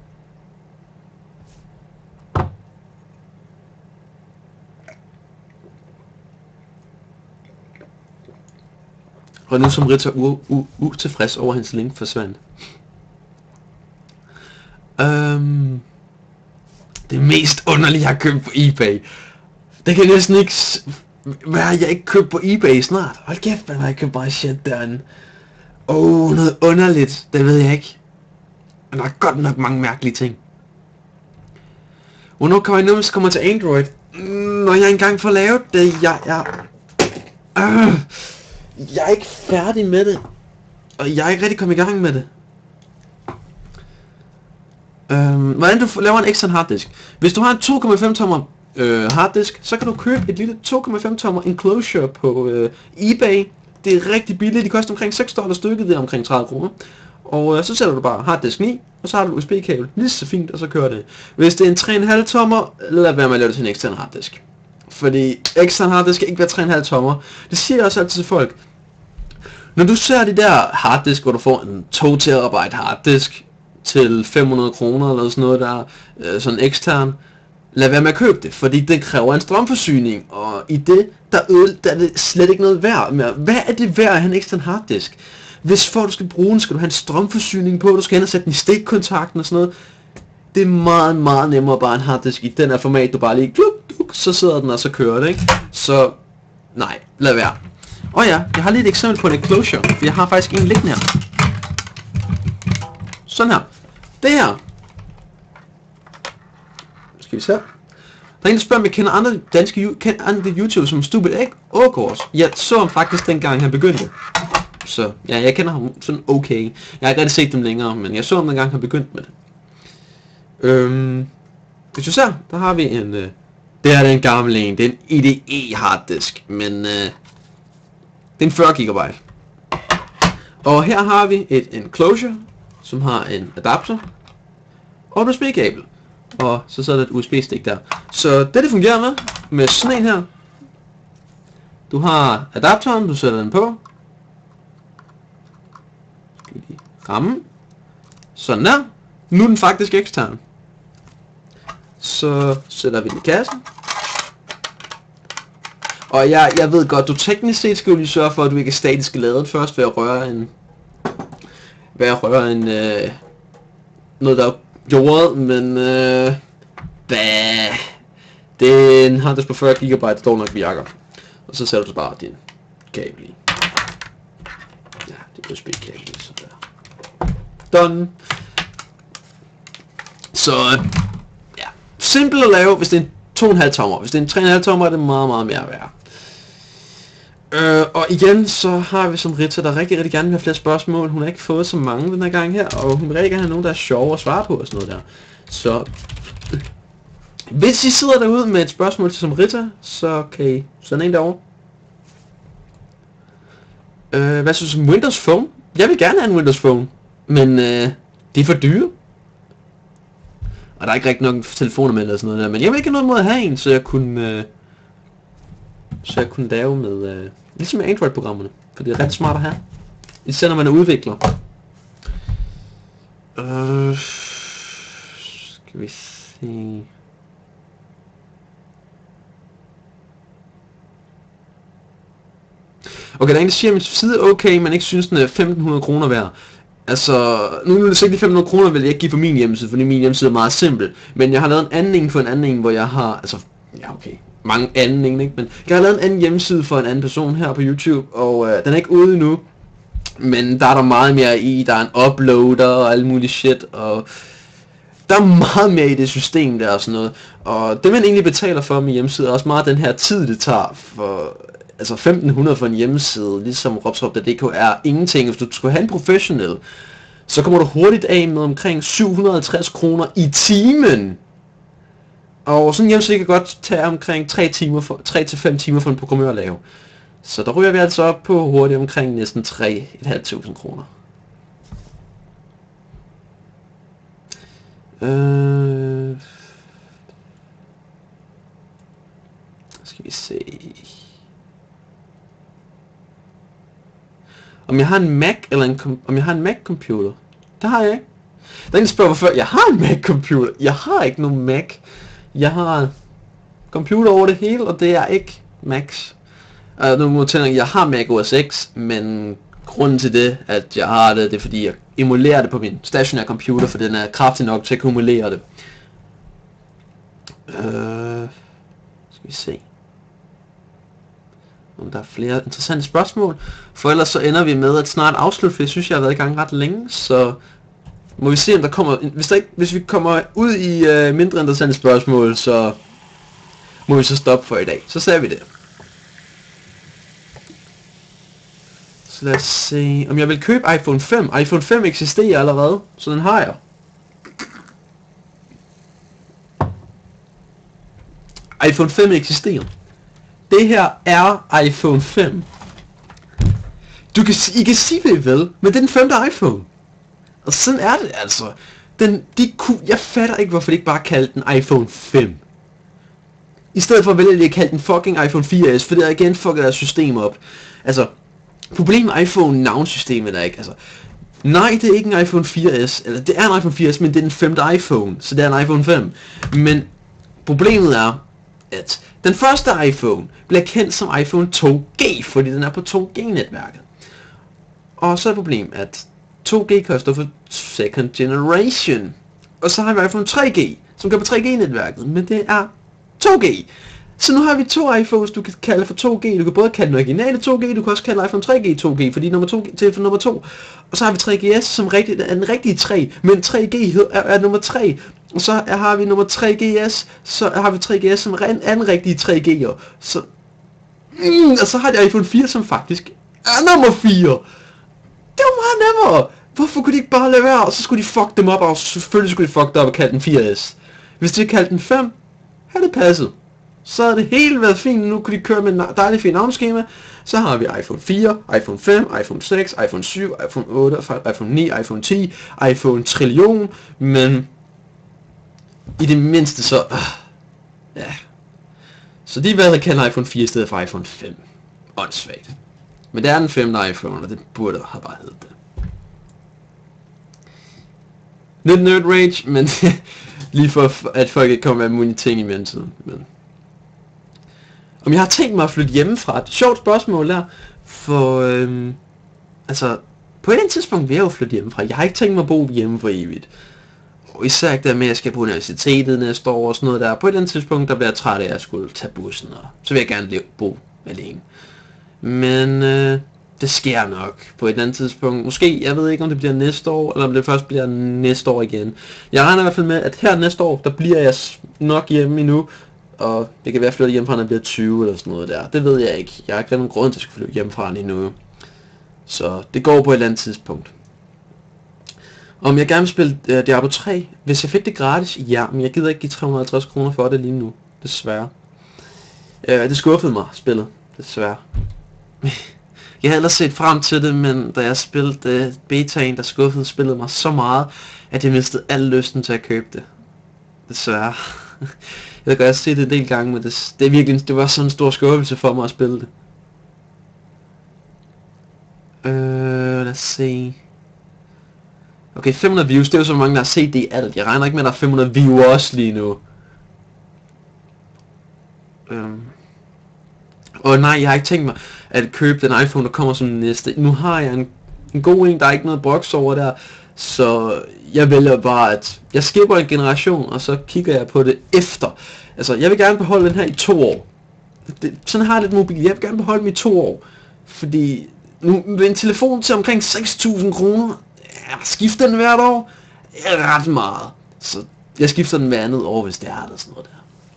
Speaker 1: Og nu som Ritter utilfreds over hans link forsvandt. Det mest underlige jeg har købt på eBay. Det kan næsten ikke... Hvad har jeg ikke købt på eBay snart? Hold kæft, hvad har jeg købt bare shit derinde. Noget underligt. Det ved jeg ikke. Men der er godt nok mange mærkelige ting. Hvornår kommer til Android? Når jeg engang får lavet det, jeg er ikke færdig med det. Og jeg er ikke rigtig kommet i gang med det. Hvordan du laver en ekstern harddisk. Hvis du har en 2,5 tommer harddisk, så kan du købe et lille 2,5 tommer enclosure på eBay. Det er rigtig billigt. De koster omkring $6 stykket. Det er omkring 30 kroner. Og så sætter du bare harddisken i, og så har du USB-kabel. Lige så fint, og så kører det. Hvis det er en 3,5 tommer, lad være med at lave det til en ekstern harddisk. Fordi ekstern harddisk skal ikke være 3,5 tommer. Det siger jeg også altid til folk. Når du ser de der harddisk, hvor du får en 2 terabyte harddisk til 500 kroner eller sådan noget der, sådan ekstern, lad være med at købe det, fordi det kræver en strømforsyning, og i det, der er det slet ikke noget værd mere. Hvad er det værd at have en ekstern harddisk? Hvis for du skal bruge den, skal du have en strømforsyning på, du skal hen og sætte den i stikkontakten og sådan noget. Det er meget, meget nemmere bare en harddisk i den her format, du bare lige så sidder den og så kører det, ikke? Så, nej, lad være. Jeg har lige et eksempel på en enclosure, for jeg har faktisk en liggende her. Sådan her. Det her. Skal vi se. Der er en, der spørger, om jeg kender andre andre YouTube som Stupid Egg Ågårds. Jeg så ham faktisk dengang han begyndte. Så ja, jeg kender ham sådan okay. Jeg har ikke rigtig set dem længere, men jeg så ham dengang han begyndte med det. Hvis du ser, der har vi en... det er en gammel en. Det er en IDE harddisk, men... Det er en 40 GB. Og her har vi et enclosure, som har en adapter og et USB-kabel. Og så er der et USB-stik der. Så det fungerer med sådan en her. Du har adapteren, du sætter den på. Skal vi lige ramme. Sådan der. Nu er den faktisk ekstern. Så sætter vi den i kassen. Og jeg ved godt, du teknisk set skal jo lige sørge for, at du ikke er statisk ladet først ved at røre noget der er jordet, men den har det på 40 GB, der dog nok virker. Og så sætter du bare din kabel i. Ja, det er USB-kabel i, sådan der. Done. Så ja, simpelt at lave, hvis det er en 2,5 tommer. Hvis det er en 3,5 tommer, er det meget, meget mere værd. Og igen, så har vi som Rita, der rigtig gerne vil have flere spørgsmål. Hun har ikke fået så mange den her gang her, og hun vil rigtig gerne have nogen, der er sjove at svare på og sådan noget der. Så hvis I sidder derude med et spørgsmål til som Rita, så kan I sende en derovre. Hvad synes du om Windows Phone? Jeg vil gerne have en Windows Phone, men de er for dyre. Og der er ikke rigtig nok telefoner med eller sådan noget der, men jeg vil ikke have noget mod at have en, så jeg kunne lave med, ligesom med Android-programmerne, for det er ret smart at have, især når man er udvikler. Skal vi se. Okay, der er en, der siger, at min side er okay, men ikke synes, den er 1.500 kroner værd. Altså, nu er det sikkert 500 kroner, vil jeg ikke give for min hjemmeside, fordi min hjemmeside er meget simpel. Men jeg har lavet en anden for en anden, hvor jeg har, altså, ja okay, mange anden, ikke? Men jeg har lavet en anden hjemmeside for en anden person her på YouTube, og den er ikke ude endnu. Men der er der meget mere i, der er en uploader og alt muligt shit, og der er meget mere i det system der og sådan noget. Og det man egentlig betaler for med hjemmeside er også meget den her tid, det tager for. Altså 1.500 for en hjemmeside, ligesom Robshop.dk er ingenting. Hvis du skulle have en professionel, så kommer du hurtigt af med omkring 750 kroner i timen. Og sådan en hjemmeside kan godt tage omkring 3 til 5 timer for en programmør at lave. Så der ryger vi altså op på hurtigt omkring næsten 3.500 kroner. Skal vi se. Om jeg har en Mac eller om jeg har en Mac computer. Det har jeg ikke. Der er en, der spørger hvorfor. Jeg har en Mac computer. Jeg har ikke nogen Mac. Jeg har computer over det hele, og det er ikke Macs. Nu må jeg tænke, at jeg har Mac OS X, men grunden til det, at jeg har det, det er fordi jeg emulerer det på min stationære computer, for den er kraftig nok til at kunne emulere det. Skal vi se. Om der er flere interessante spørgsmål. For ellers så ender vi med at snart afslutte, for jeg synes, jeg har været i gang ret længe. Så må vi se, om der kommer. Hvis vi kommer ud i mindre interessante spørgsmål, så må vi så stoppe for i dag. Så ser vi det. Så lad os se. Om jeg vil købe iPhone 5. iPhone 5 eksisterer allerede, så den har jeg. iPhone 5 eksisterer. Det her er iPhone 5. I kan sige det vel, men det er den 5. iPhone. Og sådan er det altså. Jeg fatter ikke, hvorfor de ikke bare kaldte den iPhone 5. I stedet for at vælge at kalde den fucking iPhone 4S, for det er igen fucket deres system op. Altså, problemet med iPhone navnsystemet er ikke, altså. Nej, det er ikke en iPhone 4S, eller det er en iPhone 4S, men det er den 5. iPhone, så det er en iPhone 5. Men problemet er, at den første iPhone bliver kendt som iPhone 2G, fordi den er på 2G-netværket. Og så er problemet, at 2G koster for second generation. Og så har vi iPhone 3G, som går på 3G-netværket, men det er 2G. Så nu har vi to iPhones, du kan kalde for 2G. Du kan både kalde den originale 2G, du kan også kalde iPhone 3G 2G, fordi nummer 2. Og så har vi 3GS, som er den rigtige 3, men 3G er nummer 3. Og så har vi nummer 3GS, så har vi 3GS som anden rigtige 3G'er. Så, og så har de iPhone 4, som faktisk er nummer 4. Det var meget nemmere. Hvorfor kunne de ikke bare lade være, og så skulle de fuck dem op, og selvfølgelig skulle de fuck dem op og kalde den 4S. Hvis de kaldte den 5, havde det passet. Så er det helt været fint. Nu kan de køre med en dejligt fint navneskema. Så har vi iPhone 4, iPhone 5, iPhone 6, iPhone 7, iPhone 8, iPhone 9, iPhone 10, iPhone trillion. Men i det mindste så... ja. Så de valgte at kalde iPhone 4 i stedet for iPhone 5. Åndssvagt. Men det er den 5. iPhone, og det burde have bare heddet det. Lidt nerd rage, men lige for at folk ikke kommer med mulige ting i mellemtiden. Men om jeg har tænkt mig at flytte hjemmefra, det er et sjovt spørgsmål der, for altså på et eller andet tidspunkt vil jeg jo flytte hjemmefra. Jeg har ikke tænkt mig at bo hjemme for evigt. Og især ikke der med, at jeg skal på universitetet næste år og sådan noget der. På et eller andet tidspunkt, der bliver jeg træt af, at jeg skulle tage bussen, og så vil jeg gerne bo alene. Men det sker nok på et eller andet tidspunkt. Måske, jeg ved ikke om det bliver næste år, eller om det først bliver næste år igen. Jeg regner i hvert fald med, at her næste år, der bliver jeg nok hjemme endnu. Og det kan være, at jeg flytter hjemmefra, når jeg bliver 20 eller sådan noget der. Det ved jeg ikke. Jeg har ikke nogen grund til at flytte hjemmefra endnu. Så det går på et eller andet tidspunkt. Om jeg gerne vil spille Diablo 3, hvis jeg fik det gratis, ja, men jeg gider ikke give 350 kroner for det lige nu, desværre. Det skuffede mig, spillet, desværre. Jeg havde ellers set frem til det, men da jeg spillede betaen, der skuffede spillet mig så meget, at jeg mistede al lysten til at købe det. Desværre. Jeg ved godt, jeg har set det en del gange, men det var sådan en stor skuffelse for mig at spille det. Lad os se. Okay, 500 views, det er jo så mange, der har set det i alt. Jeg regner ikke med, at der er 500 viewers lige nu. Og nej, jeg har ikke tænkt mig at købe den iPhone, der kommer som næste. Nu har jeg en god en, der er ikke noget broks over der. Så jeg vælger bare, at jeg skipper en generation, og så kigger jeg på det efter. Altså, jeg vil gerne beholde den her i 2 år. Sådan har jeg lidt mobil. Jeg vil gerne beholde den i 2 år. Fordi nu med en telefon til omkring 6.000 kroner, skifter den hvert år, er ret meget. Så jeg skifter den hver andet år, hvis det er eller sådan noget der.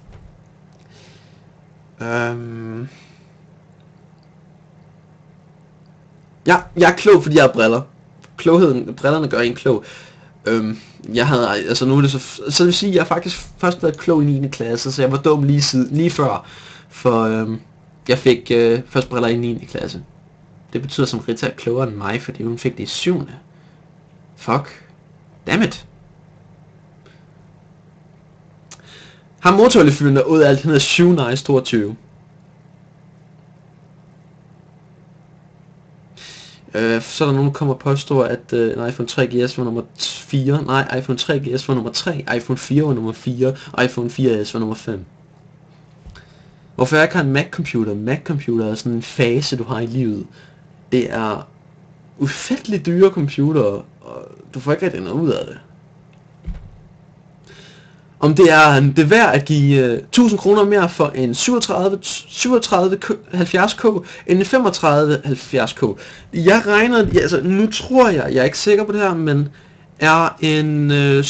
Speaker 1: Ja, jeg er klog, fordi jeg har briller. Brillerne gør en klog. Jeg havde, altså nu er det så det vil sige, at jeg faktisk først været klog i 9. klasse, så jeg var dum lige før. For jeg fik først briller i 9. klasse. Det betyder, som Rita er klogere end mig, fordi hun fik det i 7. Fuck. Dammit. Har motorolefyren der ud af alt, den hedder Shoenice 22. Så er der nogen, der kommer og påstår, at en iPhone 3GS var nummer 4. Nej, iPhone 3GS var nummer 3. iPhone 4 var nummer 4. Og iPhone 4S var nummer 5. Hvorfor jeg ikke har en Mac-computer? Mac-computer er sådan en fase, du har i livet. Det er ufatteligt dyre computer, og du får ikke rigtig noget ud af det. Om det er værd at give 1000 kroner mere for en 3770K end en 3570K. Jeg regner, altså nu tror jeg er ikke sikker på det her, men er en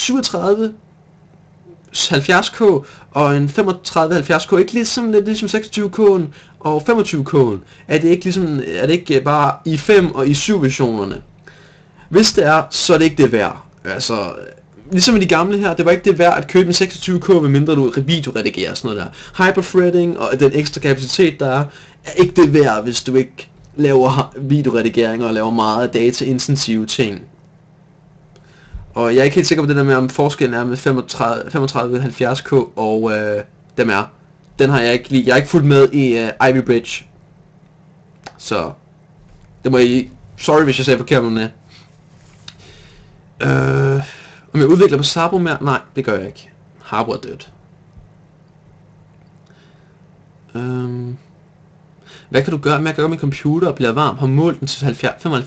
Speaker 1: 3770K og en 3570K ikke ligesom 26K'en og 25K'en? Er det ikke bare i 5 og i 7 versionerne? Hvis det er, så er det ikke det værd. Altså, ligesom i de gamle her, det var ikke det værd at købe en 26K, medmindre du videoredigerer og sådan noget der. Hyperthreading og den ekstra kapacitet der er ikke det værd, hvis du ikke laver videoredigeringer og laver meget data-intensive ting. Og jeg er ikke helt sikker på det der med, om forskellen er med 3570K og dem er. Den har jeg ikke jeg er ikke fulgt med i Ivy Bridge. Så det må I... Sorry hvis jeg sagde forkert om det. Om jeg udvikler på Sabo mere? Nej, det gør jeg ikke. Harbo er dødt. Hvad kan du gøre med at gøre min computer og bliver varm? Har målt den til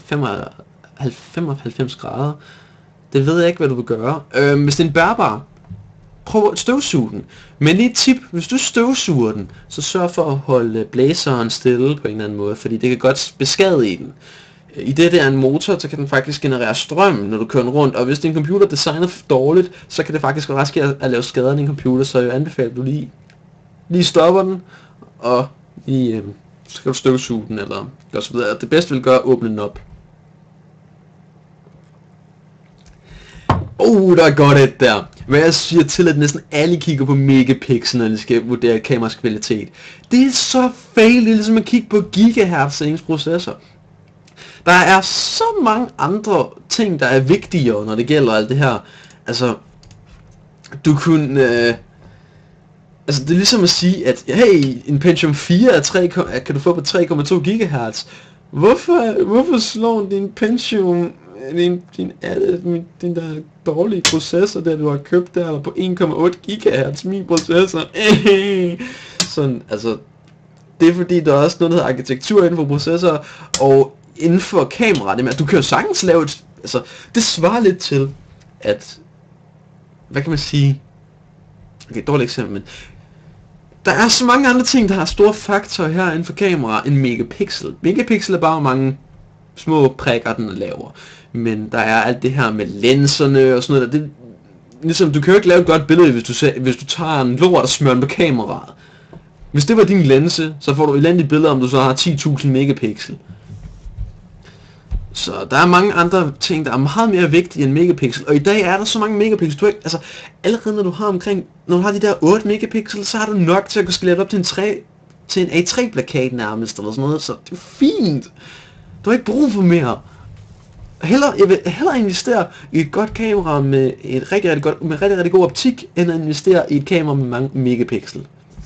Speaker 1: 95 grader. Det ved jeg ikke, hvad du vil gøre. Hvis det er en bærbar, prøv at støvsuge den. Men lige et tip, hvis du støvsuger den, så sørg for at holde blæseren stille på en eller anden måde, fordi det kan godt beskadige den. I det der er en motor, så kan den faktisk generere strøm, når du kører den rundt, og hvis din computer er designet dårligt, så kan det faktisk ret ske at lave skader i din computer, så jeg anbefaler, at du lige stopper den, og lige, så kan du støvsuge den, eller gør så videre. Det bedste vil gøre at åbne den op. Der er godt et der. Hvad jeg siger til, at næsten alle kigger på megapixel, når de skal vurdere kameraets kvalitet. Det er så fail, det er ligesom at kigge på gigahertz ens processor. Der er så mange andre ting, der er vigtigere, når det gælder alt det her. Altså, du kunne... altså, det er ligesom at sige, at hey, en Pentium 4 kan du få på 3,2 GHz. Hvorfor slår din Pentium den der dårlige processor, der du har købt der på 1,8 GHz, min processor? Sådan, altså, det er fordi, der er også noget, der hedder arkitektur inden for processorer, og inden for kamera, det med, at du kan jo sagtens lave et, altså, det svarer lidt til, at, hvad kan man sige, okay, dårligt eksempel, men der er så mange andre ting, der har store faktorer her inden for kamera end megapixel. Megapixel er bare mange små prikker, den laver. Men der er alt det her med linserne og sådan noget der. Det, ligesom, du kan jo ikke lave et godt billede, hvis du tager en lort og smører den på kameraet. Hvis det var din linse, så får du et elendigt billede, om du så har 10.000 megapixel. Så der er mange andre ting, der er meget mere vigtige end megapixel. Og i dag er der så mange megapixel, du ikke, altså allerede når du har de der 8 megapixel, så har du nok til at kunne skalere op til en A3-plakat nærmest, eller sådan noget, så det er fint. Du har ikke brug for mere. Jeg vil hellere investere i et godt kamera med rigtig god optik, end at investere i et kamera med mange megapixel.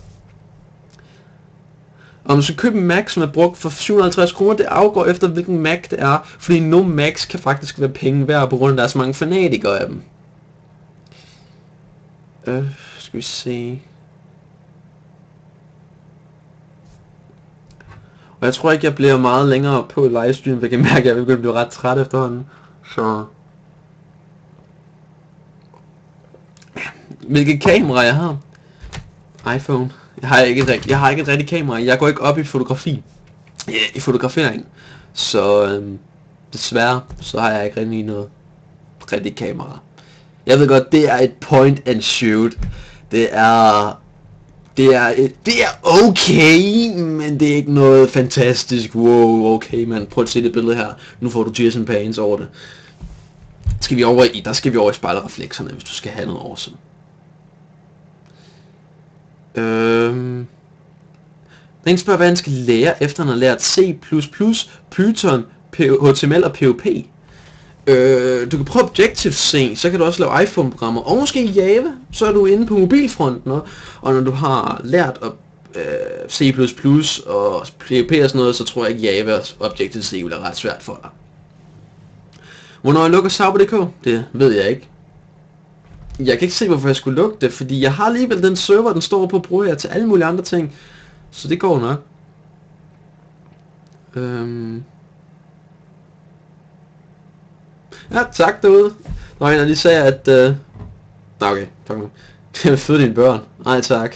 Speaker 1: Om du skal købe en Mac, som er brugt for 750 kroner, det afgår efter hvilken Mac det er, fordi nogle Macs kan faktisk være penge værd, på grund af, at der er så mange fanatikere af dem. Skal vi se. Og jeg tror ikke, jeg bliver meget længere på livestream, for jeg kan mærke, at jeg begynder at blive ret træt efterhånden. Så... hvilket kamera jeg har? iPhone. Jeg har ikke et rigtigt kamera. Jeg går ikke op i fotografi. I fotografering. Så desværre, så har jeg ikke rigtig noget rigtigt kamera. Jeg ved godt, det er et point and shoot. Det er okay, men det er ikke noget fantastisk. Wow, okay, man. Prøv at se det billede her. Nu får du Jason Pains over det. Der skal vi over i spejlerreflekserne, hvis du skal have noget awesome. Den spørger, hvad han skal lære, efter han har lært C++, Python, HTML og POP. Du kan prøve Objective-C, så kan du også lave iPhone-programmer, og måske Java, så er du inde på mobilfronten, og når du har lært C++ og POP og sådan noget, så tror jeg ikke Java og Objective-C vil være ret svært for dig. Hvornår jeg lukker Sauber.dk? Det ved jeg ikke. Jeg kan ikke se, hvorfor jeg skulle lukke det, fordi jeg har alligevel den server, den står på at bruge til alle mulige andre ting. Så det går nok. Ja, tak derude. Nå, en af de sagde, at... okay, tak nu. Jeg vil føde dine børn. Nej, tak.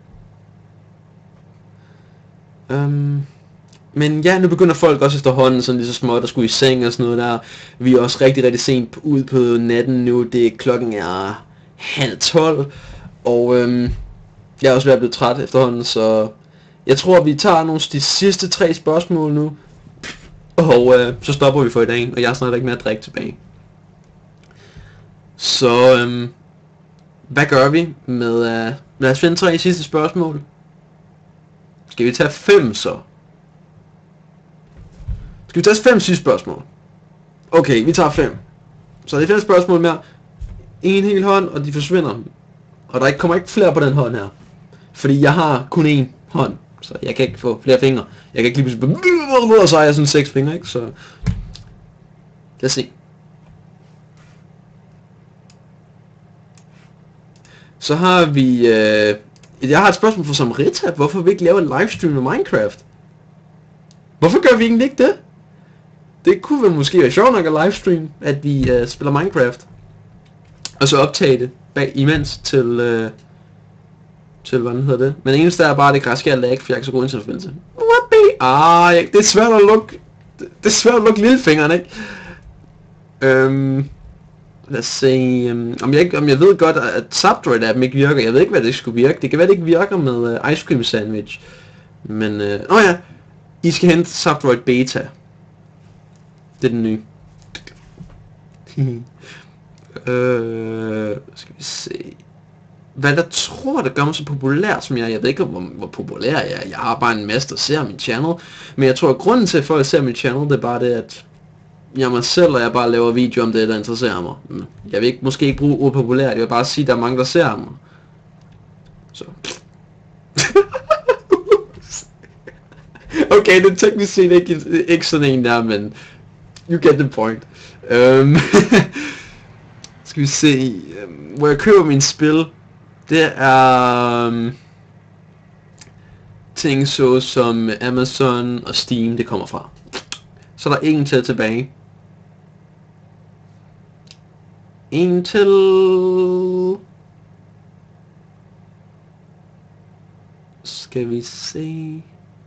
Speaker 1: Men ja, nu begynder folk også efterhånden sådan lige så småt at skulle i seng og sådan noget der. Vi er også rigtig sent ud på natten nu. Klokken er 11:30. Og jeg er også ved at blive træt efterhånden, så... jeg tror, vi tager de sidste 3 spørgsmål nu. Og så stopper vi for i dag, og jeg er snart ikke mere at drikke tilbage. Så hvad gør vi med... lad os finde 3 sidste spørgsmål. Skal vi tage 5 så? Skal vi tage 5 sidste spørgsmål? Okay, vi tager 5. Så det er 5 spørgsmål mere. En hel hånd, og de forsvinder. Og der kommer ikke flere på den hånd her. Fordi jeg har kun én hånd. Så jeg kan ikke få flere fingre. Jeg kan ikke lige pludselig... og så har jeg sådan 6 fingre, ikke? Så... lad os se. Så har vi... jeg har et spørgsmål fra Samrita. Hvorfor vi ikke laver en livestream med Minecraft? Hvorfor gør vi egentlig ikke det? Det kunne vel måske være sjovt nok at livestream, at vi spiller Minecraft. Og så optage det imens til hvordan hedder det. Men eneste er bare, det græsker lag, for jeg er ikke så god internetforbindelse. Det er svært at lukke. Det er svært at lukke lillefingeren, ikke? Lad os se, om jeg ved godt, at Subdroid-appen ikke virker. Jeg ved ikke, hvad det skulle virke. Det kan være, det ikke virker med Ice Cream Sandwich. Men, ja. I skal hente Subdroid Beta. Det er den nye. Skal vi se. Hvad der tror, der gør mig så populær som jeg ved ikke, hvor populær jeg er. Jeg har bare en masse, der ser min channel. Men jeg tror, at grunden til, at folk ser min channel, det er bare det, at jeg er mig selv, og jeg bare laver videoer om det, der interesserer mig. Jeg vil ikke, måske ikke bruge ordet populært, jeg vil bare sige, at der er mange, der ser mig. Så. Okay, det er teknisk set ikke sådan en der, men you get the point. Skal vi se, hvor jeg køber mine spil, det er ting så som Amazon og Steam, det kommer fra. Så er der en til tilbage. En til. Skal vi se.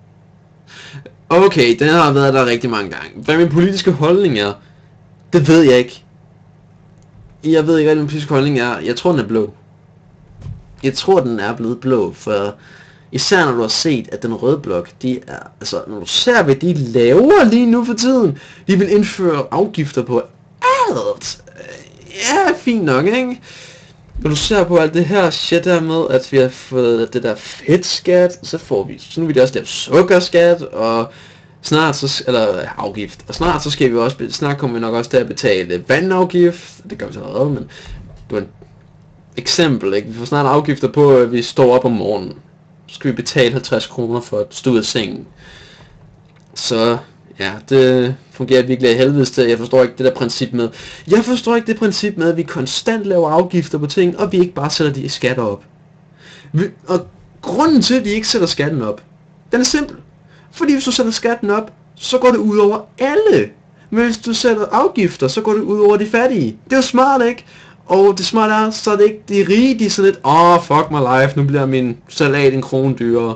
Speaker 1: Okay, den har været der rigtig mange gange. Hvad min politiske holdning er, det ved jeg ikke. Jeg ved ikke, hvad min politiske holdning er. Jeg tror, den er blå. Jeg tror, den er blevet blå, for især når du har set, at den røde blok, de er, altså når du ser, hvad de laver lige nu for tiden, de vil indføre afgifter på alt. Ja, fint nok, ikke? Når du ser på alt det her shit der med, at vi har fået det der fedtskat, så nu vil vi også lave sukkerskat, og snart så, eller afgift, og snart så skal vi også, snart kommer vi nok også til at betale vandafgift, det gør vi så allerede, men det var et eksempel, ikke? Vi får snart afgifter på, at vi står op om morgenen, så skal vi betale 50 kroner for at stå ud af sengen. Så ja, det fungerer virkelig af helvedes til. Jeg forstår ikke det der princip med. Jeg forstår ikke det princip med, at vi konstant laver afgifter på ting, og vi ikke bare sætter de skatter op. Og grunden til, at vi ikke sætter skatten op, den er simpel. Fordi hvis du sætter skatten op, så går det ud over alle. Men hvis du sætter afgifter, så går det ud over de fattige. Det er jo smart, ikke? Og det smarte er, så er det ikke de rige, de er sådan lidt, fuck my life, nu bliver min salat 1 krone dyrere.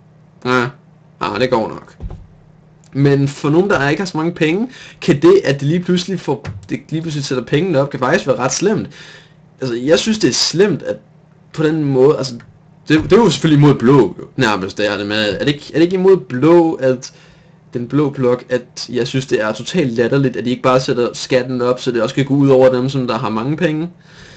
Speaker 1: Det går nok. Men for nogen, der ikke har så mange penge, kan det, at det lige pludselig sætter pengene op, kan faktisk være ret slemt. Altså, jeg synes, det er slemt, at på den måde, altså, det er jo selvfølgelig imod blå, jo, nærmest det er det med, er det ikke imod blå, at den blå blok, at jeg synes, det er totalt latterligt, at de ikke bare sætter skatten op, så det også kan gå ud over dem, som der har mange penge.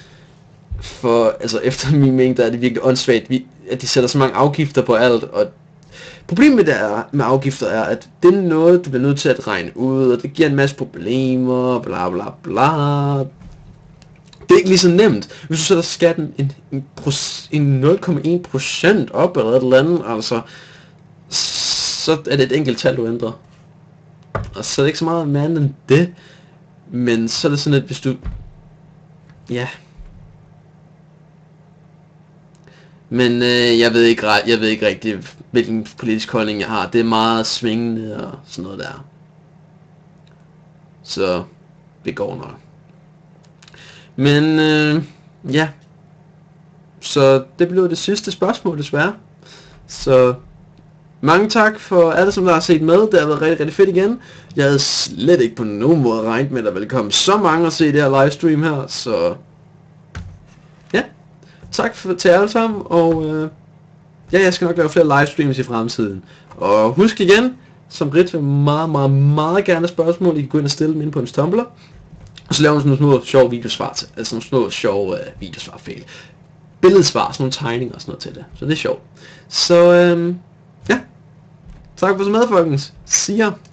Speaker 1: For, altså, efter min mening, der er det virkelig åndssvagt, at de sætter så mange afgifter på alt, og problemet med afgifter er, at det er noget, du bliver nødt til at regne ud, og det giver en masse problemer, bla bla bla. Det er ikke lige så nemt. Hvis du sætter skatten en 0,1% op, eller et eller andet, altså, så er det et enkelt tal, du ændrer. Og så er det ikke så meget mere end det, men så er det sådan, at hvis du, ja. Men jeg ved ikke rigtig, hvilken politisk holdning jeg har. Det er meget svingende og sådan noget der. Så det går nok. Men ja. Så det blev det sidste spørgsmål desværre. Så mange tak for alle, som der har set med. Det har været rigtig, rigtig fedt igen. Jeg havde slet ikke på nogen måde regnet med, at der ville komme så mange at se det her livestream her. Så ja. Tak til alle sammen, og ja, jeg skal nok lave flere livestreams i fremtiden. Og husk igen, som Rit vil meget gerne spørgsmål, I kan gå ind og stille dem ind på en Tumblr. Og så laver man sådan nogle små sjove videosvar til, altså nogle små sjove videosvar, billedsvar, sådan nogle tegninger og sådan noget til det. Så det er sjovt. Så ja, tak for så med, folkens. See ya.